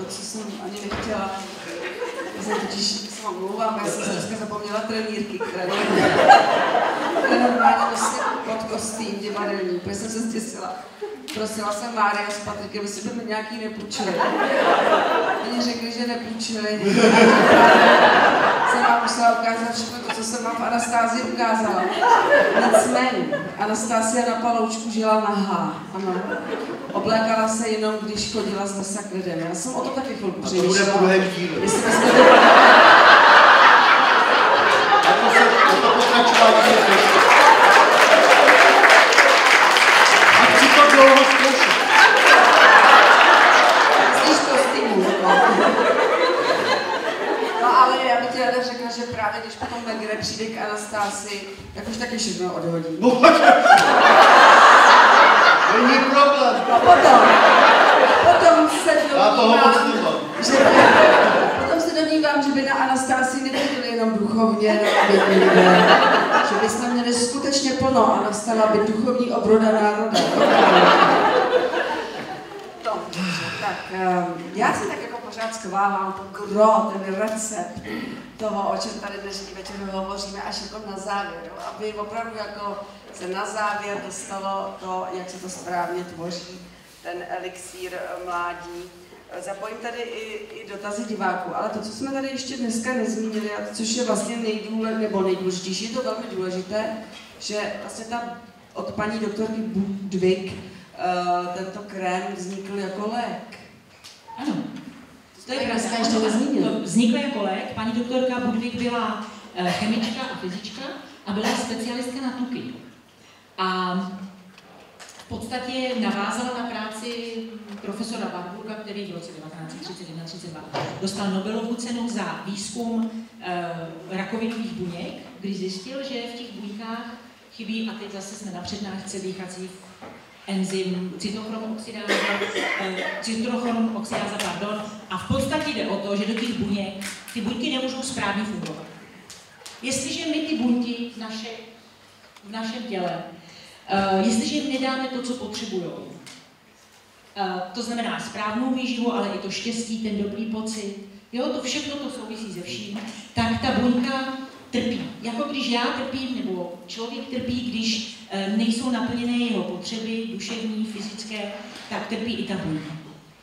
to, co jsem ani nechtěla. Já jsem totiž, se vám mluvám, já jsem se dneska zapomněla trenýrky, které normálně nosí pod kostým divadelní, protože jsem se zděsila. Prosila jsem Mária s Patrikem, jestli by mi nějaký nepůjčili. Oni řekli, že nepůjčili. Jsem vám musela ukázat všechno to, co jsem vám v Anastázii ukázala. Nicméně, Anastásia na Paloučku žila nahá, ano. Oblékala se jenom, když chodila s Desakridem. Já jsem o to taky chvilku přemýšlela. A to bude v druhém díle. Jestli byste to... A to se, to pokračování je teď. A chci to dlouho zkoušet. Slyš kostýmů, no ale já bych ti ráda řekla, že právě když potom Megre přijde k Anastásii, tak už taky všechno odhodí. Není problém. A potom, potom se Já toho moc domnívám, nemám. že potom se domnívám, že by na Anastásii nebyli jenom duchovně, nebo lidé, že bychom měli skutečně plno a nastala by duchovní obroda národa. To, tak já si tak jako pořád schovávám to gro, ten recept toho, o čem tady dnešní večer hovoříme, až jako na závěr, jo? Aby opravdu jako se na závěr dostalo to, jak se to správně tvoří, ten elixír mládí. Zapojím tady i, i dotazy diváků, ale to, co jsme tady ještě dneska nezmínili, a což je vlastně nejdůle, nebo nejdůležitější, je to velmi důležité, že vlastně ta od paní doktorky Budwig uh, tento krém vznikl jako lék. Ano. To je dneska pravda. ještě nezmínil. To vzniklo jako lék. Paní doktorka Budwig byla chemička a fyzička a byla specialistka na tuky. A v podstatě navázala na práci profesora Warburga, který v roce devatenáct set třicet jedna třicet dva dostal Nobelovu cenu za výzkum e, rakovinových buněk, kdy zjistil, že v těch buňkách chybí, a teď zase jsme na přednášce dýchací enzym cytochrom oxidáza, e, cytochrom oxidáza, pardon, a v podstatě jde o to, že do těch buněk ty buňky nemůžou správně fungovat. Jestliže my ty buňky v, naše, v našem těle, uh, jestliže jim nedáme to, co potřebují, uh, to znamená správnou výživu, ale i to štěstí, ten dobrý pocit, jo, to všechno to souvisí se vším, tak ta buňka trpí. Jako když já trpím, nebo člověk trpí, když uh, nejsou naplněné jeho potřeby, duševní, fyzické, tak trpí i ta buňka.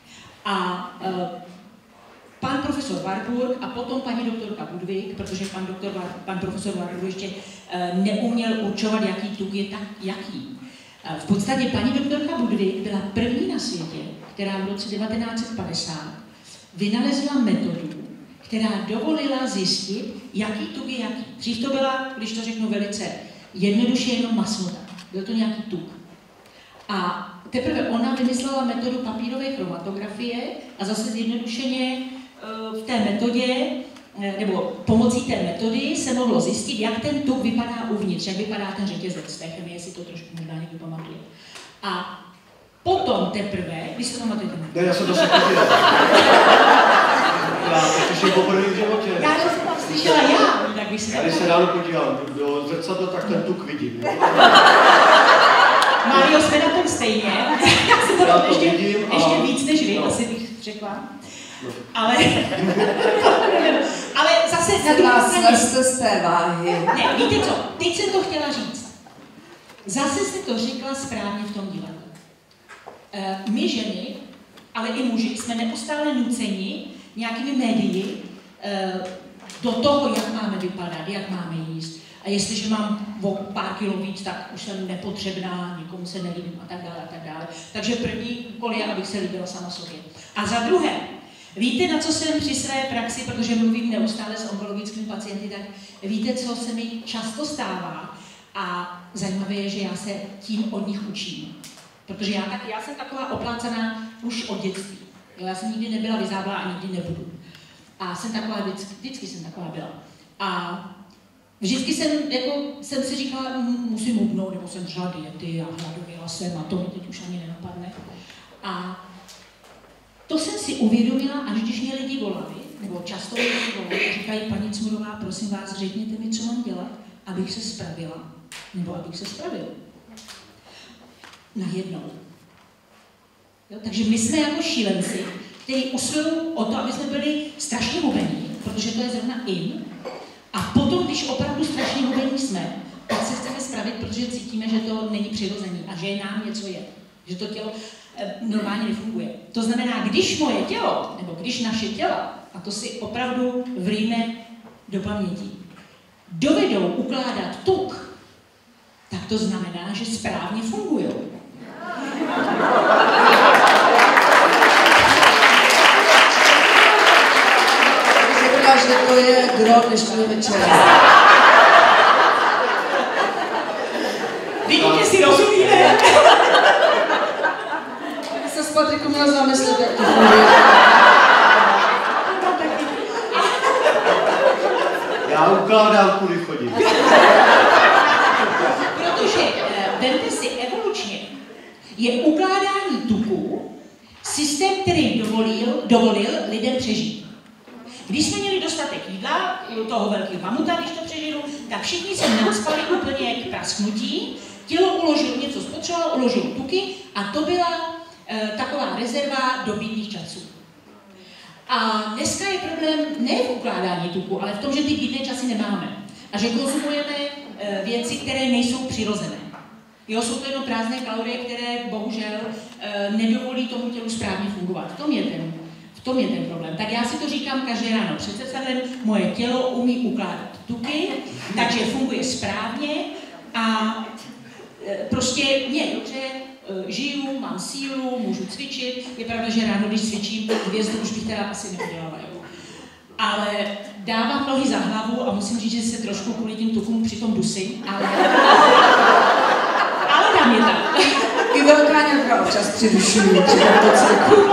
A uh, pan profesor Warburg a potom paní doktorka Budwig, protože pan, doktor, pan profesor Warburg ještě uh, neuměl určovat, jaký tuk je tak jaký. Uh, v podstatě paní doktorka Budwig byla první na světě, která v roce devatenáct set padesát vynalezla metodu, která dovolila zjistit, jaký tuk je jaký. Dřív to byla, když to řeknu velice jednoduše, jenom masnota. Byl to nějaký tuk. A teprve ona vymyslela metodu papírové chromatografie a zase zjednodušeně v té metodě, nebo pomocí té metody se mohlo zjistit, jak ten tuk vypadá uvnitř, jak vypadá ten řetězec té chemie, jestli to trošku možná někdo pamatuje. A potom teprve, když se pamatujete. Ne, já jsem to se podíval. Já to slyším poprvé v životě. Já to jsem tam slyšela já, tak bych si já. Když se ráno podívám do zrcadla, tak ten tuk vidím. Mário, jsme na tom stejně. Já jsem to, já to ještě, vidím a... ještě víc než vy, no. asi bych řekla. Ale, ale zase na Se druhé vás straně. jste z té váhy. Ne, víte co, teď jsem to chtěla říct. Zase jste to řekla správně v tom divadle. E, my ženy, ale i muži, jsme neustále nuceni nějakými médii e, do toho, jak máme vypadat, jak máme jíst. A jestliže mám o pár kilo víc, tak už jsem nepotřebná, nikomu se nelíbím a tak dále, a tak dále. Takže první úkol je, abych se líbila sama sobě. A za druhé, víte, na co jsem při své praxi, protože mluvím neustále s onkologickými pacienty, tak víte, co se mi často stává a zajímavé je, že já se tím od nich učím. Protože já, tak, já jsem taková oplácaná už od dětství. Jo, já jsem nikdy nebyla vyzáblá a nikdy nebudu. A jsem taková, vždycky, vždycky jsem taková byla. A vždycky jsem, jako, jsem si říkala, musím hubnout, nebo jsem držela diety a hladověla jsem a to mi teď už ani nenapadne. A to jsem si uvědomila, až když mě lidi volali, nebo často lidi volali a říkají, paní Cmurová, prosím vás, řekněte mi, co mám dělat, abych se spravila, nebo abych se spravil. Najednou. Jo, takže my jsme jako šílenci který usilují o to, aby jsme byli strašně hubení, protože to je zrovna in. A potom, když opravdu strašně hubení jsme, tak se chceme spravit, protože cítíme, že to není přirozený a že nám něco je. Že to tělo e, normálně nefunguje. To znamená, když moje tělo, nebo když naše těla, a to si opravdu vríme do paměti, dovedou ukládat tuk, tak to znamená, že správně fungují. Řekla, že to je gro dnešního večera. Vidíte, si rozumíte? Já se s Patrikou měla zamyslet, jak to funguje. Já ukládám, kudy chodím. Protože, vemte si, evolučně je ukládání tuku systém, který dovolil, dovolil lidem přežít. Když jsme měli dostatek jídla, toho velkého mamuta, když to přežil, tak všichni se nacpali úplně k prasknutí, tělo uložilo něco, spotřebovalo, uložilo tuky a to byla e, taková rezerva dobytných časů. A dneska je problém ne v ukládání tuku, ale v tom, že ty bídné časy nemáme. A že konzumujeme e, věci, které nejsou přirozené. Jo, jsou to jenom prázdné kalorie, které bohužel e, nedovolí tomu tělu správně fungovat. V tom je ten, v tom je ten problém. Tak já si to říkám každé ráno. Před zrcadlem moje tělo umí ukládat tuky, takže funguje správně a e, prostě mě dobře, e, žiju, mám sílu, můžu cvičit. Je pravda, že ráno, když cvičím, hvězdu už bych teda asi neudělala. Jo. Ale dávám nohy za hlavu a musím říct, že se trošku kvůli tím tukům přitom dusím, ale... ale tam je tam. I velká nějaká občas přidušují při tomto cviku.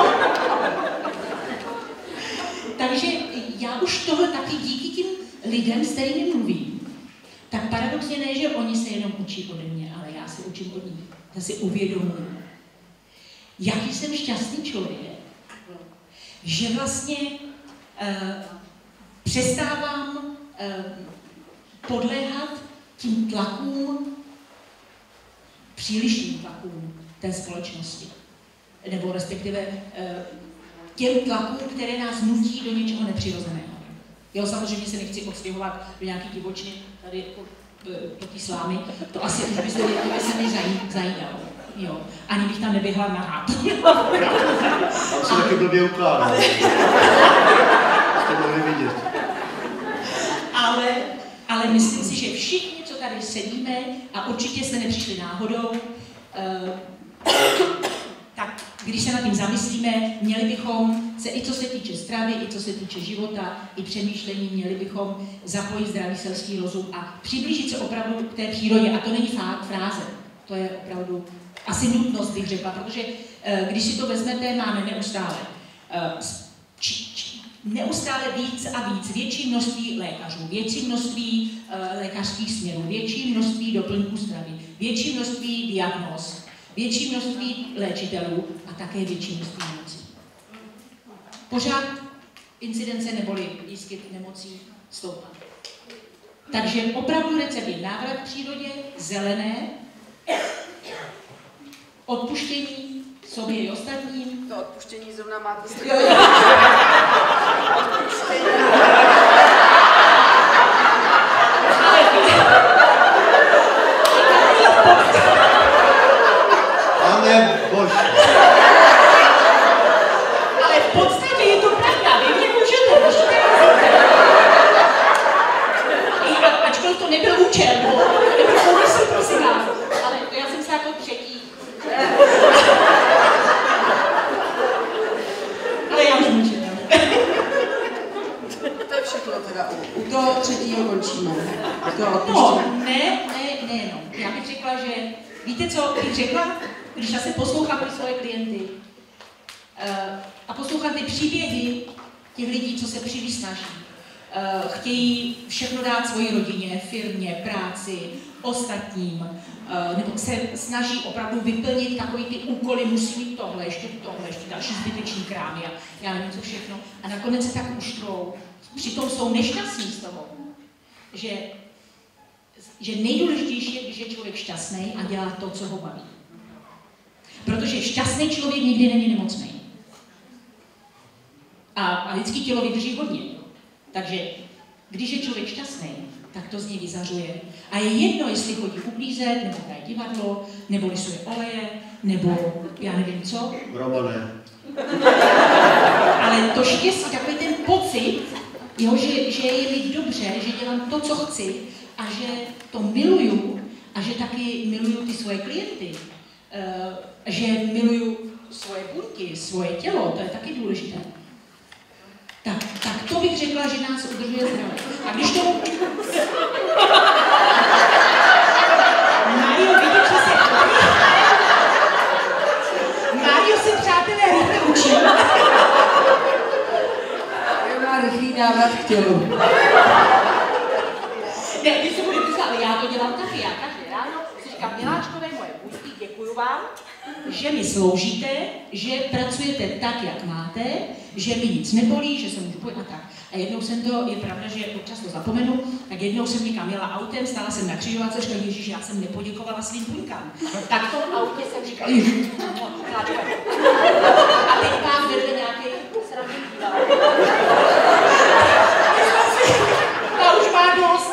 Takže já už tohle taky díky tím lidem, s kterými mluvím, tak paradoxně ne, že oni se jenom učí ode mě, ale já se učím od nich. Já si uvědomuji, jaký jsem šťastný člověk, že vlastně uh, přestávám uh, podléhat tím tlakům, přílišným tlakům té společnosti. Nebo respektive uh, těm tlakům, které nás nutí do něčeho nepřirozeného. Jo, samozřejmě se nechci odstěhovat do nějaký divočiny, tady po, po té slámy, to asi už byste věděli, by se mi zajímalo. Jo, ani bych tam neběhla nahá. Tam se taky blbě ukládá. Jste mohli vidět. Ale, ale myslím si, že všichni, co tady sedíme, a určitě jste nepřišli náhodou, uh, tak když se nad tím zamyslíme, měli bychom se i co se týče stravy, i co se týče života, i přemýšlení, měli bychom zapojit zdravý selský rozum a přiblížit se opravdu k té přírodě. A to není fakt fráze, to je opravdu asi nutnost, bych řekla, protože když si to vezmete, máme neustále, či, či, neustále víc a víc, větší množství lékařů, větší množství lékařských směrů, větší množství doplňků stravy, větší množství diagnóz, větší množství léčitelů a také větší množství nemocí. Pořád incidence neboli výskyt nemocí stoupá. Takže opravdu recept je návrat k přírodě, zelené, odpuštění sobě i ostatním. To odpuštění zrovna máte stejně. Pane Bože. Ale v podstatě je to pravda, vy mě můžete, můžete ačkoliv to nebyl účel, nebyl úmysl, prosím vás, ale já jsem se jako třetí. Ale já už můžu. To je všechno teda. U toho třetího končíme. No, ne, ne, ne, no. Já bych řekla, že, víte co bych řekla, když já se poslouchám pro svoje klienty uh, a poslouchám ty příběhy těch lidí, co se příliš snaží. Uh, chtějí všechno dát svoji rodině, firmě, práci, ostatním, uh, nebo se snaží opravdu vyplnit takový ty úkoly, musí mít tohle, ještě tohle, ještě další zbytečný krámy a já nevím co všechno. A nakonec se tak uštvou. Přitom jsou nešťastní z toho, že, že nejdůležitější je, když je člověk šťastný a dělá to, co ho baví. Protože šťastný člověk nikdy není nemocný. A, a lidský tělo vydrží hodně. Takže když je člověk šťastný, tak to z něj vyzařuje. A je jedno, jestli chodí uklízet, nebo hraje divadlo, nebo lisuje oleje, nebo já nevím co. Romane. Ale to štěstí, takový ten pocit, jo, že, že je mi dobře, že dělám to, co chci a že to miluju a že taky miluju ty svoje klienty, uh, že miluju svoje buňky, svoje tělo, to je taky důležité. Tak, tak to bych řekla, že nás udržuje zdravé. A když to... Mario, vidím, že se... Mario se, přátelé, rychle učí. Mario má rychlý návrat k tělu. Ne, když se bude myslet, ale já to dělám taky. Já každý ráno si říkám, miláčkové moje buňky, děkuju vám, že mi sloužíte, že pracujete tak, jak máte, že mi nic nebolí, že se můžu pojít a tak. A jednou jsem to, je pravda, že občas to zapomenu, tak jednou jsem někam jela autem, stála jsem na křižovatce, říkala, ježiš, já jsem nepoděkovala svým buňkám. Tak v tom autě jsem říkala, ježiš, no, a teď pán vedle nějaký sranný díval. Ta už má dost.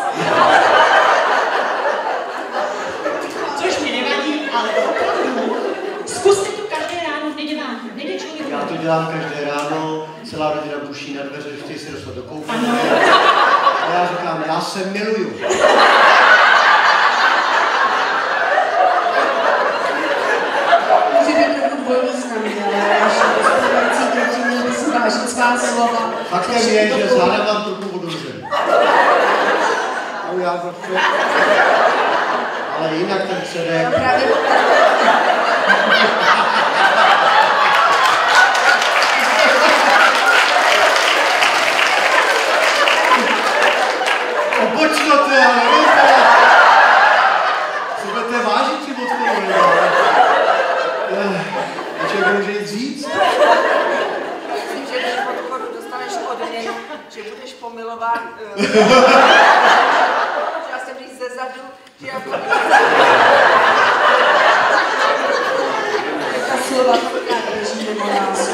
Což mi nevadí, ale opravdu. Zkuste to každé ráno v nedělá. Nejde člověk. Já to dělám každé ráno, celá rodina buší na dveře, chtějí se dostat do koupelny. A já říkám, já se miluju. Může být trochu dvojvýznamný, ale naši dospěvající děti měli by si vážit svá slova. Faktem je, že záda mám trochu odumřený. A já prostě... Ale jinak ten předek... Právě... Opočnote, ale nevíte! Si budete vážit při odchodu, nebo? A člověk může jít říct? Myslím, že když v odchodu dostaneš odměnu, že budeš pomilován. Já jsem říct ze zadu, že já to Ta slova drží nebo nás.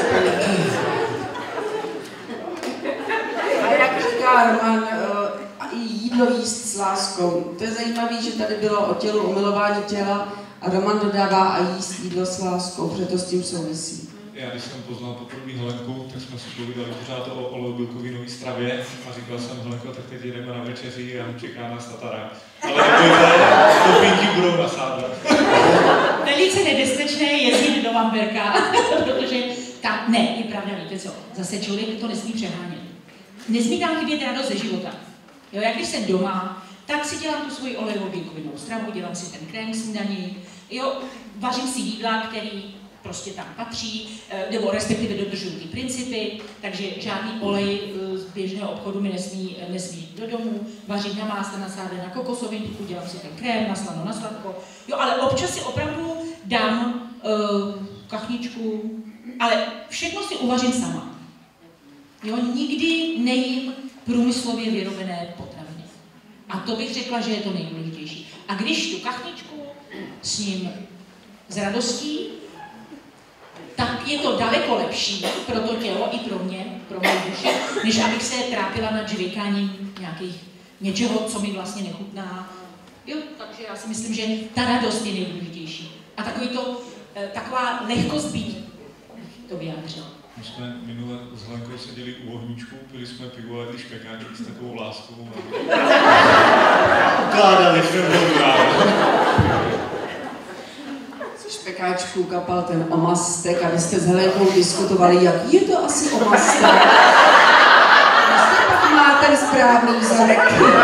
A jak říká Roman, jídlo jíst s láskou. To je zajímavé, že tady bylo o tělu, o milování těla a Roman dodává a jíst jídlo s láskou, protože to s tím souvisí. Já když jsem poznal poprvé Helenku, tak jsme si povídali pořád o oleobílkovinové stravě a říkal jsem, Helenko, tak teď jdeme na večeři a čeká nás tatarák. Ale nebojte, topinky budou nasázat. Velice nebezpečné jezdit do Vamberka, protože tam, ne, je pravda, víte co, zase člověk to nesmí přehánět. Nesmí tam chybět radost ze života. Jo, jak když jsem doma, tak si dělám tu svoji olejovou stravu, dělám si ten krém snídaní, jo, vařím si jídla, který prostě tam patří, nebo respektive dodržují ty principy, takže žádný olej z běžného obchodu mi nesmí, nesmí do domu, vařím na másle, na sáde, na kokosovém tuku, dělám si ten krém, na slano, na sladko, jo, ale občas si opravdu dám uh, kachničku, ale všechno si uvařím sama. Jo, nikdy nejím průmyslově vyrobené potraviny. A to bych řekla, že je to nejdůležitější. A když tu kachničku sním s radostí, tak je to daleko lepší pro to tělo i pro mě, pro mou duši, než abych se trápila nad žvíkáním nějakých něčeho, co mi vlastně nechutná. Jo, takže já si myslím, že ta radost je nejdůležitější. A takový to, taková lehkost bytí, to vyjádřila. My jsme minule s Helenkou seděli u ohníčku, pili jsme pivo a jedli špekáček s takovou láskou. Ukládali jsme vodu ráno. Co špekáčku kapal ten omastek a vy jste s Helenkou diskutovali, jaký je to asi omastek. Jestli pak má ten správný vzorek.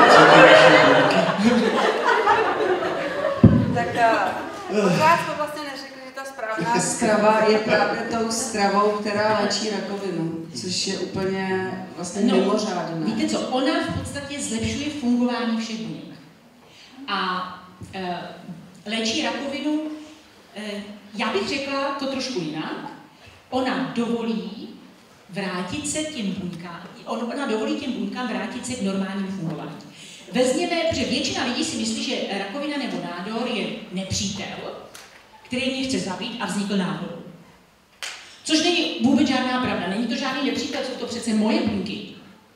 tak pořád jsme vlastně neřekli, že ta správná Strava je právě tou stravou, která léčí rakovinu, což je úplně vlastně no, mimořádné. Víte co, ona v podstatě zlepšuje fungování všech buněk. A e, léčí rakovinu, e, já bych řekla to trošku jinak, ona dovolí vrátit se těm buňkám, ona dovolí těm buňkám vrátit se k normálnímu fungování. Vezměme, protože většina lidí si myslí, že rakovina nebo nádor je nepřítel, který mě chce zabít a vznikl nádor. Což není vůbec žádná pravda, není to žádný nepříklad, jsou to přece moje buňky.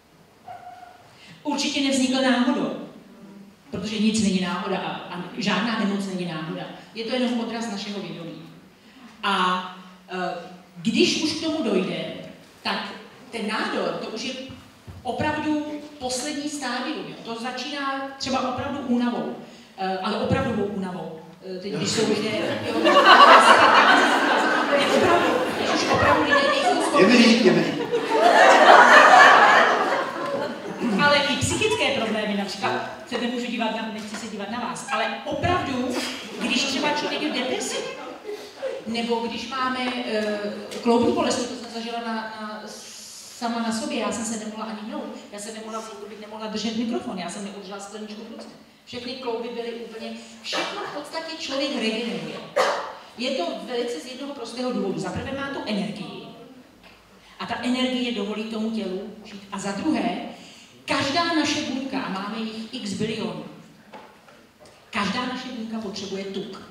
Určitě nevznikl náhodou, protože nic není náhoda a, a žádná nemoc není náhoda. Je to jenom odraz našeho vědomí. A e, když už k tomu dojde, tak ten nádor, to už je opravdu poslední stádium. Jo. To začíná třeba opravdu únavou, e, ale opravdovou únavou. E, teď, když jsou lidé, jo, opravdu, když už opravdu lidé nejsou schopni. Je mi líp, je mi líp. Ale i psychické problémy, například se nemůžu dívat na, nechci se dívat na vás, ale opravdu, když třeba člověk je v depresi, nebo když máme uh, kloubní bolest, to jsem zažila na, na, sama na sobě, já jsem se nemohla ani hnout, já jsem nemohla, bych nemohla držet mikrofon, já jsem neudržela skleničku v ruce. Všechny klouby byly úplně, všechno v podstatě člověk regeneruje. Je to velice z jednoho prostého důvodu. Za prvé má tu energii a ta energie dovolí tomu tělu žít. A za druhé, každá naše buňka, a máme jich x bilionů, každá naše buňka potřebuje tuk.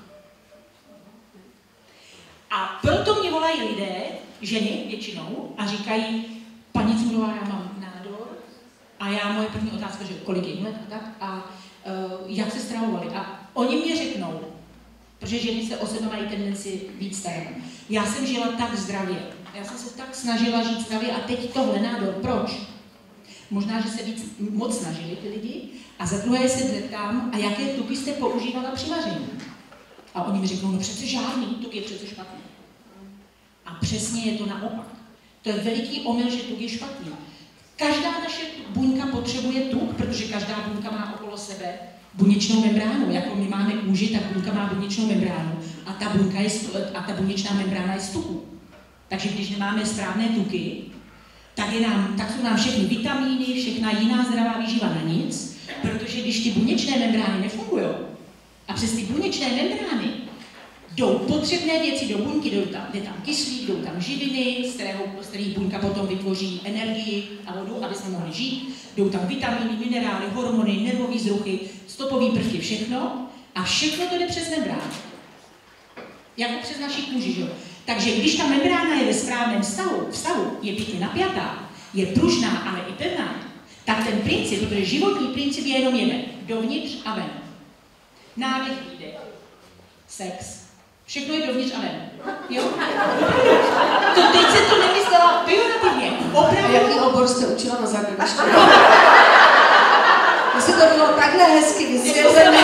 A proto mě volají lidé, ženy většinou, a říkají, paní Cundová, já mám nádor, a já, moje první otázka, že kolik je let a tak, a uh, jak se stravovali. A oni mě řeknou, protože ženy se o sebe mají tendenci víc starat. Já jsem žila tak zdravě, já jsem se tak snažila žít zdravě a teď tohle nádor, proč? Možná, že se víc moc snažili ty lidi. A za druhé se zeptám, a jaké tuky jste používala při vaření? A oni mi řeknou, no přece žádný, tuk je přece špatný. A přesně je to naopak. To je veliký omyl, že tuk je špatný. Každá naše buňka potřebuje tuk, protože každá buňka má okolo sebe buněčnou membránu. Jako my máme kůži, tak buňka má buněčnou membránu. A ta, buňka je, a ta buněčná membrána je z tuku. Takže když nemáme správné tuky, tak, je nám, tak jsou nám všechny vitamíny, všechna jiná zdravá výživa na nic, protože když ty buněčné membrány nefungují, a přes ty buněčné membrány jdou potřebné věci do buňky, jdou tam, jde tam kyslík, jdou tam živiny, z, kterého, z kterých buňka potom vytvoří energii a vodu, aby jsme mohli žít, jdou tam vitamíny, minerály, hormony, nervové vzruchy, stopové prvky, všechno, a všechno to jde přes membránu. Jako přes naši kůži, že jo? Takže když ta membrána je ve správném stavu, stavu je pěkně napjatá, je pružná, ale i pevná, tak ten princip, protože životní princip je jenom jeden, dovnitř a ven. Nádech, výdech, sex, všechno je dovnitř a ven. Jo? To teď se to nemyslela pejorativně. Opravdu. A jaký obor jste učila na základní škole? Jestli to bylo takhle hezky vysvětlené.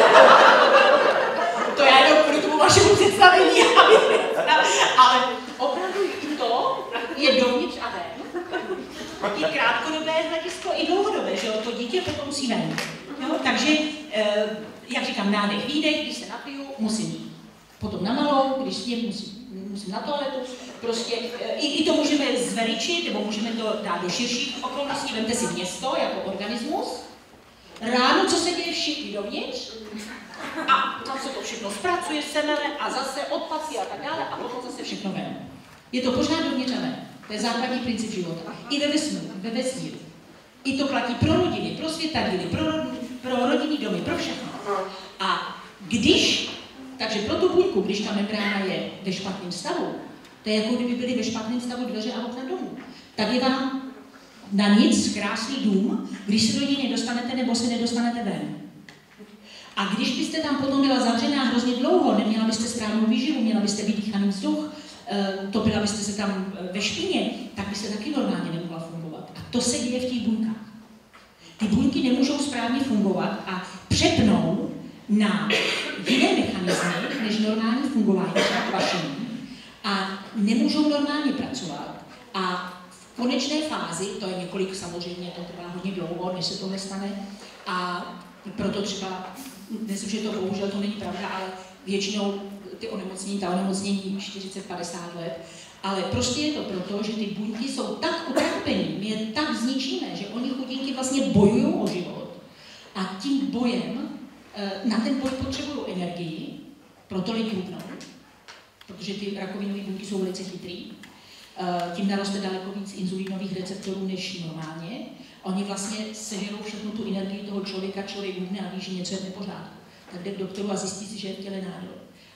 To já jenom kvůli tomu vašemu představení, ale opravdu to je dovnitř a ven. I krátkodobé hledisko, i dlouhodobé, že jo? To dítě potom musí ven. Jo? Takže, eh, jak říkám, nádech, výdech, když se napiju, musím jít. Potom na malou, když sněm, musím, musím na toaletu. Prostě eh, i, i to můžeme zveličit, nebo můžeme to dát do širších okolností. Vemte si město jako organismus. Ráno, co se děje, všichni dovnitř. A tam se to všechno zpracuje, semele a zase odpadky a tak dále a potom zase všechno ven. Je to pořád dovnitř a ven. To je základní princip života. I ve vesmíru, ve vesmíru. I to platí pro rodiny, pro světadíly, pro, pro rodinný domy, pro všechno. A když, takže pro tu buňku, když ta membrána je ve špatném stavu, to je jako kdyby byly ve špatném stavu dveře a okna domů, tak je vám na nic krásný dům, když se do něj nedostanete nebo se nedostanete ven. A když byste tam potom byla zavřená hrozně dlouho, neměla byste správnou výživu, měla byste vydýchaný vzduch, topila byste se tam ve špíně, tak byste taky normálně nemohla fungovat. A to se děje v těch buňkách. Ty buňky nemůžou správně fungovat a přepnou na jiné mechanismy, než normální fungování, třeba kvašení. A nemůžou normálně pracovat. A v konečné fázi, to je několik, samozřejmě to trvá hodně dlouho, než se tohle stane, a proto třeba, myslím, že to bohužel to není pravda, ale většinou ty onemocnění, ta onemocnění čtyřicet padesát let, ale prostě je to proto, že ty buňky jsou tak utrpení, my je tak zničíme, že oni chudinky vlastně bojují o život a tím bojem, na ten boj potřebují energii, proto lidi hubnou, protože ty rakovinové buňky jsou velice chytrý, tím naroste daleko víc inzulínových receptorů než normálně. Oni vlastně sežerou všechnu tu energii toho člověka, člověk hubne a ví, že něco je v nepořádku. Tak jde k doktoru a zjistí si, že je v těle nádor.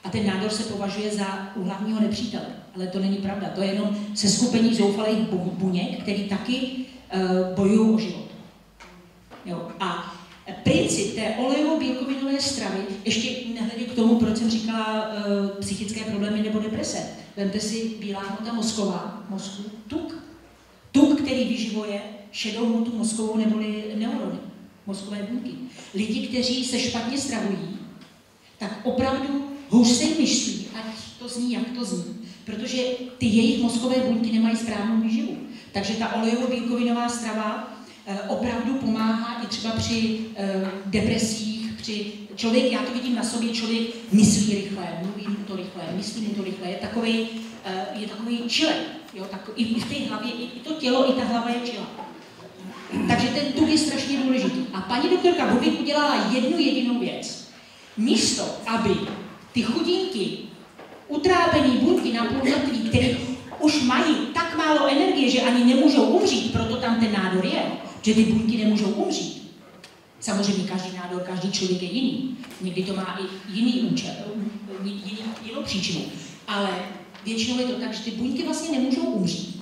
A ten nádor se považuje za hlavního nepřítele. Ale to není pravda. To je jenom seskupení zoufalých buněk, který taky uh, bojují o život. Jo. A princip té olejovo-bílkovinové stravy, ještě nehledě k tomu, proč jsem říkala uh, psychické problémy nebo deprese. Vemte si bílá hmota mozková, mozku, tuk. Tuk, který vyživuje šedou hmotu mozkovou neboli neurony, mozkové buňky. Lidi, kteří se špatně stravují, tak opravdu hůř se jim myslí, ať to zní, jak to zní, protože ty jejich mozkové buňky nemají správnou výživu. Takže ta olejovo-bílkovinová strava eh, opravdu pomáhá i třeba při eh, depresích, při člověk, já to vidím na sobě, člověk myslí rychle, mluví mu to rychle, myslí mu to rychle, je takový, eh, je takový čilek, jo, tak, i, i v té hlavě, i, i to tělo, i ta hlava je čila. Takže ten tuk je strašně důležitý. A paní doktorka Bubik udělala jednu jedinou věc. Místo, aby ty chudinky, utrápený buňky na půl mrtví, které už mají tak málo energie, že ani nemůžou umřít, proto tam ten nádor je, že ty buňky nemůžou umřít. Samozřejmě každý nádor, každý člověk je jiný. Někdy to má i jiný účel, jiný, jinou příčinu. Ale většinou je to tak, že ty buňky vlastně nemůžou umřít.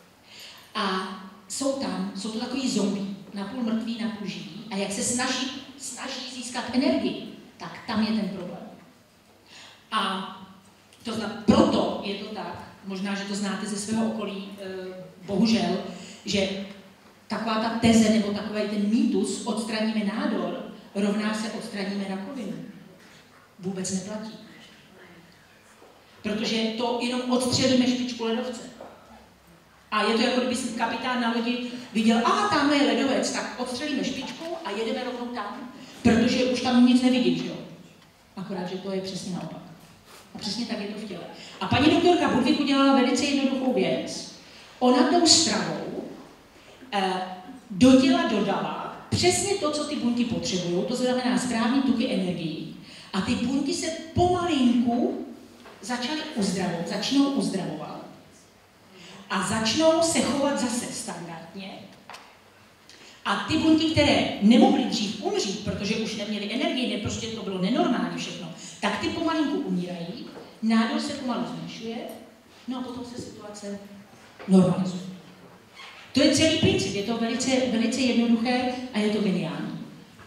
A jsou tam, jsou to takový zombie, napůl mrtví, napůl živí. A jak se snaží, snaží získat energii, tak tam je ten problém. A to znamená, proto je to tak, možná, že to znáte ze svého okolí, bohužel, že taková ta teze nebo takový ten mýtus odstraníme nádor, rovná se odstraníme rakovinu. Vůbec neplatí. Protože to jenom odstřelíme špičku ledovce. A je to jako kdyby si kapitán na lodi viděl, a tamhle je ledovec, tak odstřelíme špičku a jedeme rovnou tam, protože už tam nic nevidím, že jo? Akorát, že to je přesně naopak. A přesně tak je to v těle. A paní doktorka Budvik udělala velice jednoduchou věc. Ona tou stravou eh, do těla dodala přesně to, co ty buňky potřebují, to znamená správný tuky energií. A ty buňky se pomalinku začaly uzdravovat, začnou uzdravovat. A začnou se chovat zase standardně. A ty buňky, které nemohly dřív umřít, protože už neměly energii, ne, prostě to bylo nenormální všechno, tak ty pomalinku umírají, nádor se pomalu zmenšuje, no a potom se situace normalizuje. To je celý princip, je to velice, velice jednoduché a je to geniální.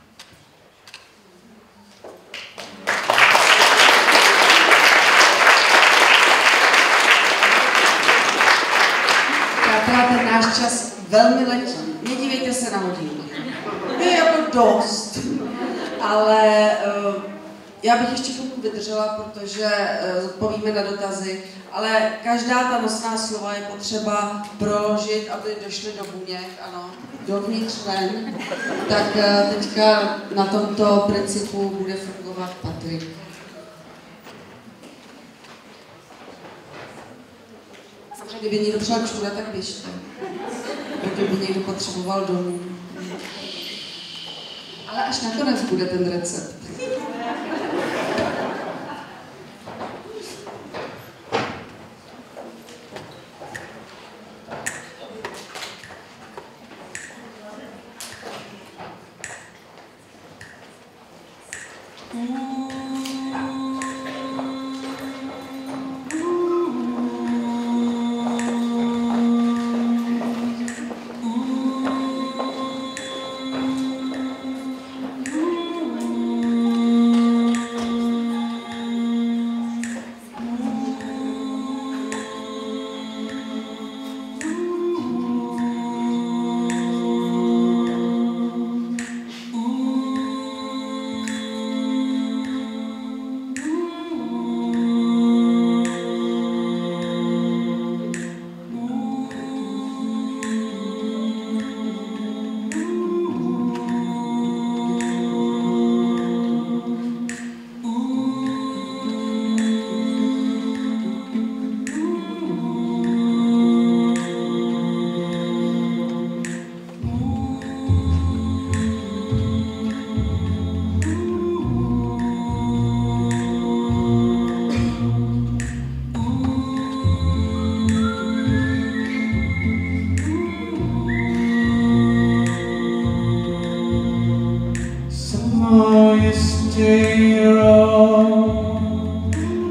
Přátelé, ten náš čas velmi letí. Nedívejte se na hodinu. Je jako dost. Ale uh, já bych ještě chvilku vydržela, protože uh, odpovíme na dotazy, ale každá ta nosná slova je potřeba proložit, aby došly do buněk, ano, dovnitř ven. Tak uh, teďka na tomto principu bude fungovat Patrik. Kdyby někdo přál čůra, tak běžte. Kdyby někdo potřeboval domů. Ale až nakonec bude ten recept. Stay wrong.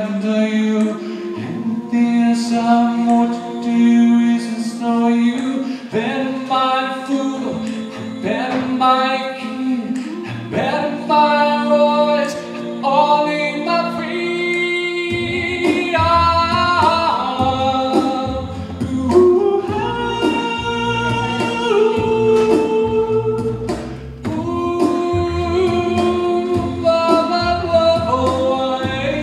under you. Anything else I want to do is install you. Better my food, better my king, better my voice, all in my free arm. Ooh, ooh, blah, blah, blah,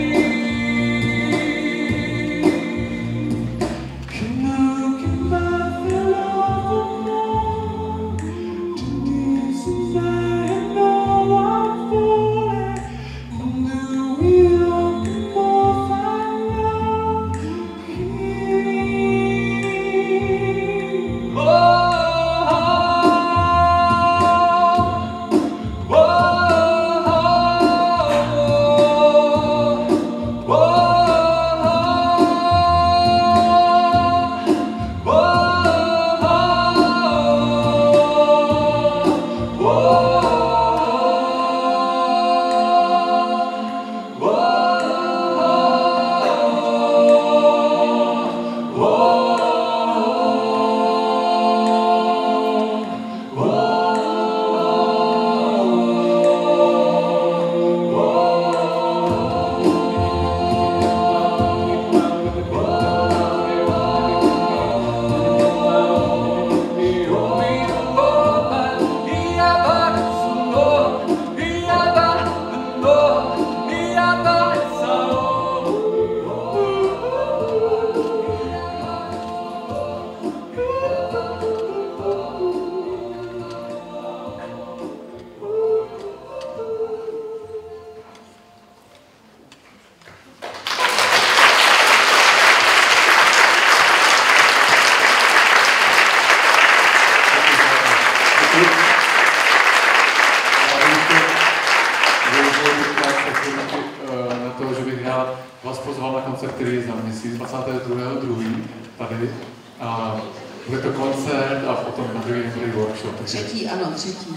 can look in my love to this is I know I'm falling under the wheel of the more fire. Oh, oh, oh, oh, na to, že bych rád vás pozval na koncert, který je za měsíc, dvacátého druhého druhého tady. A bude to koncert a potom na druhý bude workshop. Takže... Třetí, ano, třetí.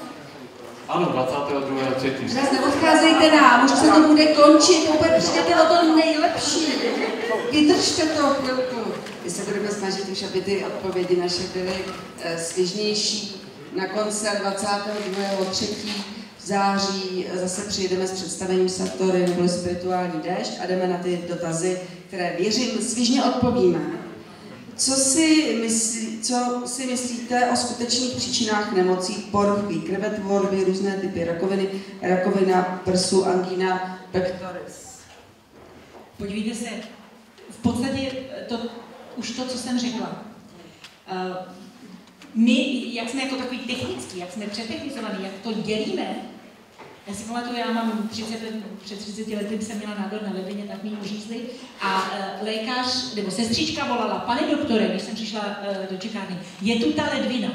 Ano, dvacátého druhého třetí. Už nás neodcházejte nám, už se to bude končit, úplně přijdete o to nejlepší. Vydržte to chvilku. My se budeme snažit už, aby ty odpovědi naše byly e, svěžnější. Na koncert dvacátého druhého třetí v září zase přijedeme s představením Sartory nebo Spirituální déšť a jdeme na ty dotazy, které věřím svižně odpovíme. Co si, myslí, co si myslíte o skutečných příčinách nemocí, poruchy, krvetvorby, různé typy rakoviny, rakovina prsu, angina pectoris? Podívejte se, v podstatě to, už to, co jsem řekla. Uh, my, jak jsme jako takový technický, jak jsme přetechnizovaní, jak to dělíme, já si pamatuju, já mám třicet let, před třiceti lety jsem měla nádor na ledvině, tak mi ji uřízli a uh, lékař, nebo sestřička volala, pane doktore, když jsem přišla uh, do čekárny, je tu ta ledvina.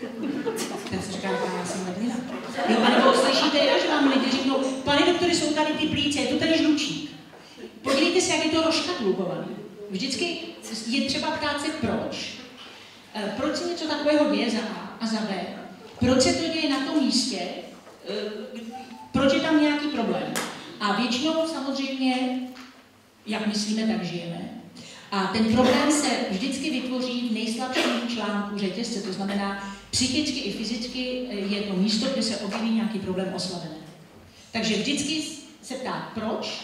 Tak jsem říkala, já jsem ledvina. Jo, anebo slyšíte, jo, že vám lidi řeknou, pane doktore, jsou tady ty plíce, je tu tady žlučík. Podívejte se, jak je to rozškatlukovaný. Vždycky je třeba ptát se, proč. Uh, proč se něco takového děje za A a za B? Proč se to děje na tom místě? Uh, proč je tam nějaký problém? A většinou samozřejmě, jak myslíme, tak žijeme. A ten problém se vždycky vytvoří v nejslabším článku řetězce, to znamená psychicky i fyzicky je to místo, kde se objeví nějaký problém oslabený. Takže vždycky se ptát, proč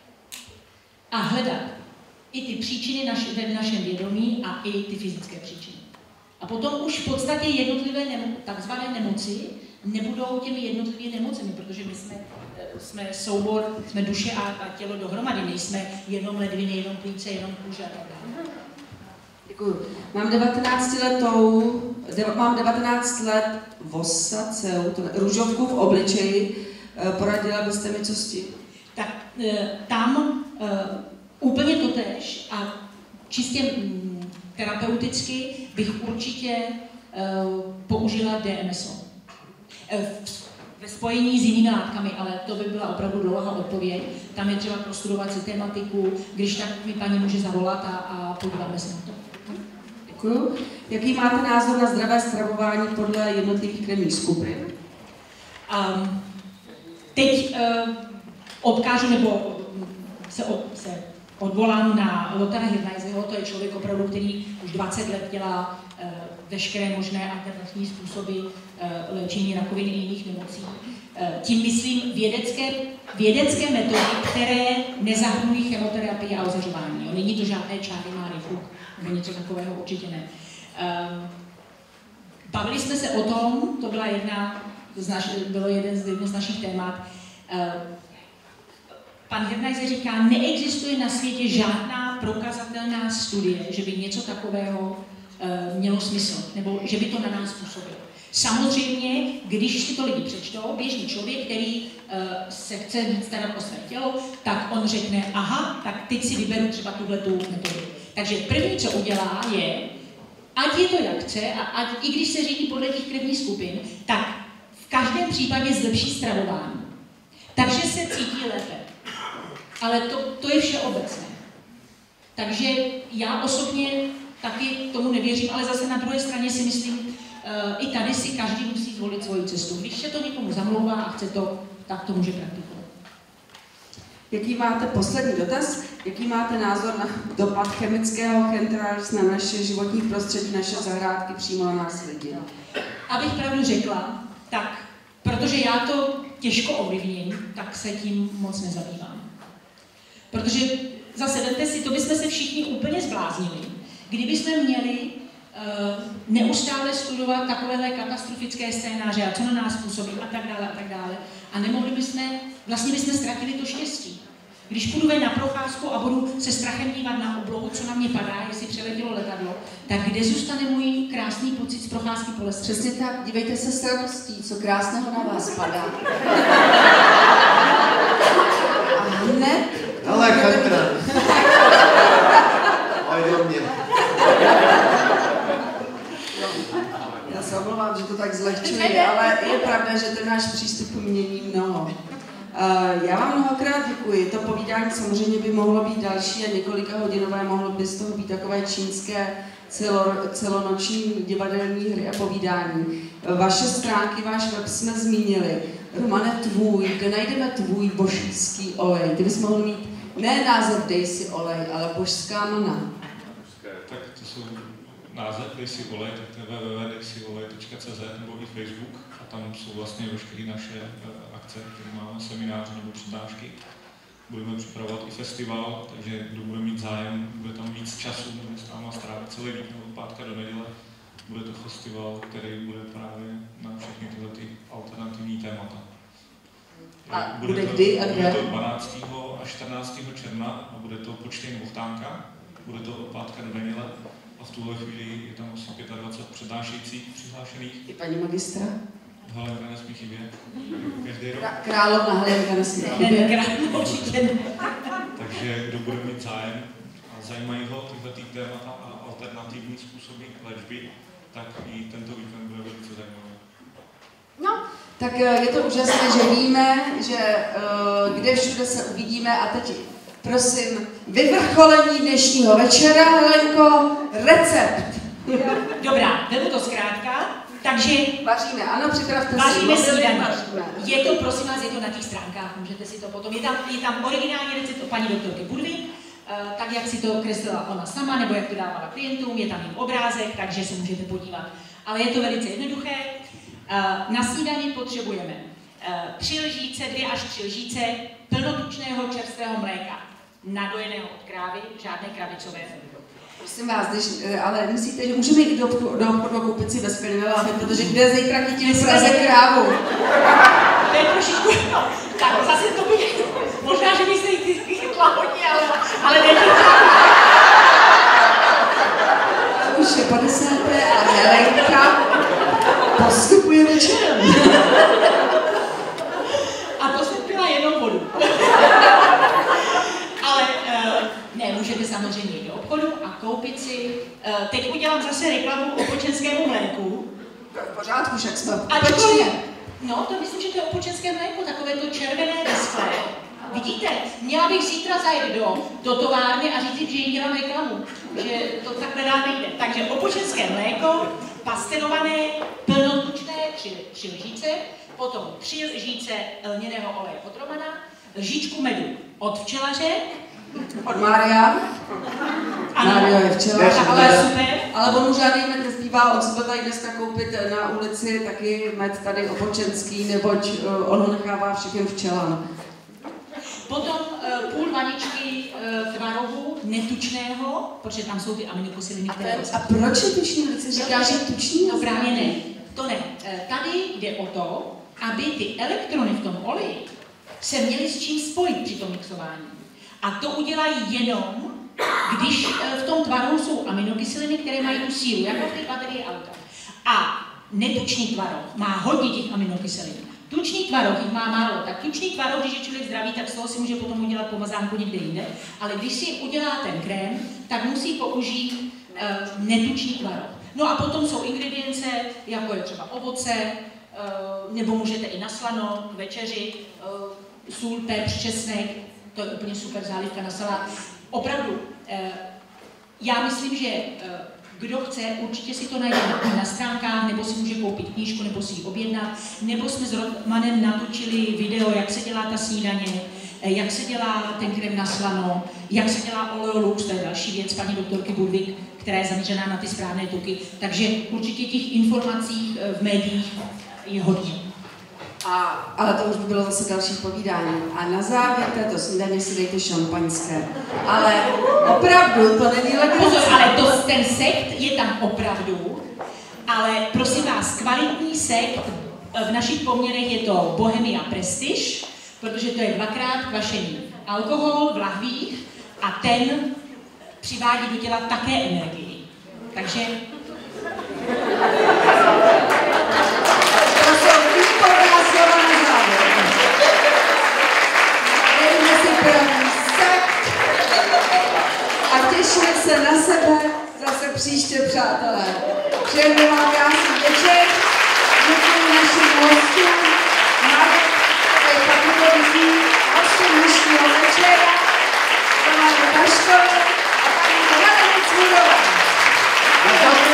a hledat i ty příčiny naši, ve našem vědomí a i ty fyzické příčiny. A potom už v podstatě jednotlivé nemo, takzvané nemoci nebudou těmi jednotlivými nemocemi, protože my jsme, jsme soubor, jsme duše a, a tělo dohromady, nejsme jenom ledviny, jenom plíce, jenom kůže a tak dále. Děkuju. Mám devatenáctiletou, de, mám devatenáct let vosaceu, růžovku v obličeji. Poradila byste mi, co s tím? Tak tam úplně totéž a čistě terapeuticky bych určitě použila D M S O. Ve spojení s jinými látkami, ale to by byla opravdu dlouhá odpověď. Tam je třeba prostudovat si tematiku, když tak mi paní může zavolat a, a podíváme se na to. Děkuju. Jaký máte názor na zdravé stravování podle jednotlivých krevních skupin? Um, teď uh, odkážu nebo se, od, se odvolám na Lothara Hirneiseho, to je člověk opravdu, který už dvacet let dělá uh, veškeré možné alternativní způsoby uh, léčení rakoviny i jiných nemocí. Uh, tím myslím vědecké, vědecké metody, které nezahrnují chemoterapii a ozařování. Není to žádné čáry Máry Fuk, nebo něco takového určitě ne. Uh, bavili jsme se o tom, to byla jedna z naš, bylo jeden z, jedno z našich témat. Uh, Pan Hirneise říká, neexistuje na světě žádná prokazatelná studie, že by něco takového e, mělo smysl, nebo že by to na nás působilo. Samozřejmě, když si to lidi přečtou, běžný člověk, který e, se chce víc starat o své tělo, tak on řekne, aha, tak teď si vyberu třeba tuhletu metodu. Takže první, co udělá, je, ať je to jak chce, a ať, i když se řídí podle těch krevních skupin, tak v každém případě zlepší stravování. Takže se cítí lépe. Ale to, to je všeobecné. Takže já osobně taky tomu nevěřím, ale zase na druhé straně si myslím, uh, i tady si každý musí zvolit svoji cestu. Když se to někomu zamlouvá a chce to, tak to může praktikovat. Jaký máte, poslední dotaz, jaký máte názor na dopad chemického chemtrails na naše životní prostředí, naše zahrádky, přímo na nás lidi? Abych pravdu řekla, tak, protože já to těžko ovlivním, tak se tím moc nezabývám. Protože zase, vemte si, to bychom se všichni úplně zbláznili, kdybychom měli uh, neustále studovat takovéhle katastrofické scénáře a co na nás působí a tak dále a tak dále. A nemohli bychom, vlastně bychom ztratili to štěstí. Když půjdu ven na procházku a budu se strachem dívat na oblohu, co na mě padá, jestli přeletělo letadlo, tak kde zůstane můj krásný pocit z procházky po lese? Přesně tak, dívejte se s radostí, co krásného na vás padá. A hned... Ale chatra. A do mě. Já se omlouvám, že to tak zlehčuji, ale je pravda, že ten náš přístup mění mnoho. Já vám mnohokrát děkuji. To povídání samozřejmě by mohlo být další a několika hodinové, mohlo by z toho být takové čínské celo, celonoční divadelní hry a povídání. Vaše stránky, váš web jsme zmínili. Romane, tvůj, kde najdeme tvůj božský olej? Ty bys mohl mít ne název Dej si olej, ale božská mana. Tak to jsou název Dej si olej, tak to je w w w tečka dej si olej tečka c z nebo i Facebook a tam jsou vlastně veškeré naše akce, které máme, semináře nebo přednášky. Budeme připravovat i festival, takže kdo bude mít zájem, bude tam víc času, bude s náma strávit celý víkend od pátka do neděle. Bude to festival, který bude právě na všechny tyhle ty alternativní témata. A bude, bude to, kdy a kde? Bude to dvanáctého až čtrnáctého června a bude to počtení Bochtánka. Bude to od pátka do neděle a v tuhle chvíli je tam asi dvacet pět přednášejících přihlášených. I paní magistra? Helenka nesmí chybět. Každý rok. Královna Helenka nesmí chybět. Určitě. Takže kdo bude mít zájem a zajímají ho tyhle ty témata a alternativní způsoby léčby, tak i tento víkend bude velice zajímavý. No, tak je to úžasné, že víme, že uh, kde všude se uvidíme a teď prosím, vyvrcholení dnešního večera, Helenko, recept. Dobrá, vezmu to zkrátka, takže Vaříme, ano, připravte si. vaříme snídaní. Vaříme. Je to, prosím vás, je to na těch stránkách, můžete si to potom, je tam, je tam originální recept od paní doktorky Budvy, uh, tak jak si to kreslila ona sama, nebo jak to dávala klientům, je tam jen obrázek, takže se můžete podívat. Ale je to velice jednoduché. Uh, na snídani potřebujeme uh, tři lžíce, dvě až tři lžíce plnotučného čerstvého mléka, nadojeného od krávy, žádné kravicové. Prosím vás, když, ale myslíte, že můžeme jít do, do obchodu koupit si bezplynovou lahvi, protože kde zítra chytili v Praze krávu? To je trošičku, no, tak zase to by, možná, že bych se jich chytla hodně, ale, ale nechytla. Už je po desáté a Helenka postupuje večerem. A to jsem pila jenom vodu. Ale uh, ne, můžete samozřejmě jít do obchodu a koupit si, uh, teď udělám zase reklamu opočenskému mléku. V pořádku, však jsme Ačkoliv, no, to myslím, že to je opočenské mléko, takové to červené vesklé. Vidíte, měla bych zítra zajít do, do továrny a říct, že jim dělám reklamu, že to takhle dá nejde. Takže opočenské mléko, pastérované, plnotučné, tři, tři lžíce, potom tři lžíce lněného oleje od Romana, lžičku medu od včelaře Od Mária. Mário je včelař, ale, ale on mu žádný med nezbývá, on se byl tady dneska koupit na ulici taky med tady opočenský, neboť uh, on ho nechává všechny včelám. Potom uh, půl vaničky uh, tvarohu netučného, protože tam jsou ty aminokyseliny, které... A proč je tučný? Vždyť se říká, že tučný? No právě ne. To ne. Tady jde o to, aby ty elektrony v tom oleji se měly s čím spojit při tom mixování. A to udělají jenom, když v tom tvarohu jsou aminokyseliny, které mají tu sílu, jako v té baterii auta. A netučný tvaroh má hodně těch aminokyselin. Tučný tvaroh jich má málo. Tak tučný tvaroh, když je člověk zdravý, tak z toho si může potom udělat pomazánku někde jinde. Ale když si udělá ten krém, tak musí použít uh, netučný tvaroh. No a potom jsou ingredience, jako je třeba ovoce, nebo můžete i na slano, k večeři, sůl, pepř, česnek, to je úplně super zálivka na salát. Opravdu, já myslím, že kdo chce, určitě si to najde na stránkách, nebo si může koupit knížku, nebo si ji objednat, nebo jsme s Romanem natočili video, jak se dělá ta snídaně, jak se dělá ten krém na slano, jak se dělá oleolux, to je další věc paní doktorky Budvik, která je zaměřená na ty správné tuky. Takže určitě těch informací v médiích je hodně. A, ale to už by bylo zase další povídání. A na závěr této snídaně si dejte šampaňské. Ale opravdu, to není legrace. Pozor, ale to, ten sekt je tam opravdu, ale prosím vás, kvalitní sekt v našich poměrech je to Bohemia Prestige, protože to je dvakrát kvašený alkohol v lahvích a ten přivádí do těla také energii. Takže... To jsou výborná slova na závěr. Dejme si první sekt a těšíme se na sebe zase příště, přátelé. Přejeme vám krásný večer. Děkuji našim hostům. Marek, tady Patrikový, hostům dnešního večera. Tomáši Paškovi a paní Hradec Mudové.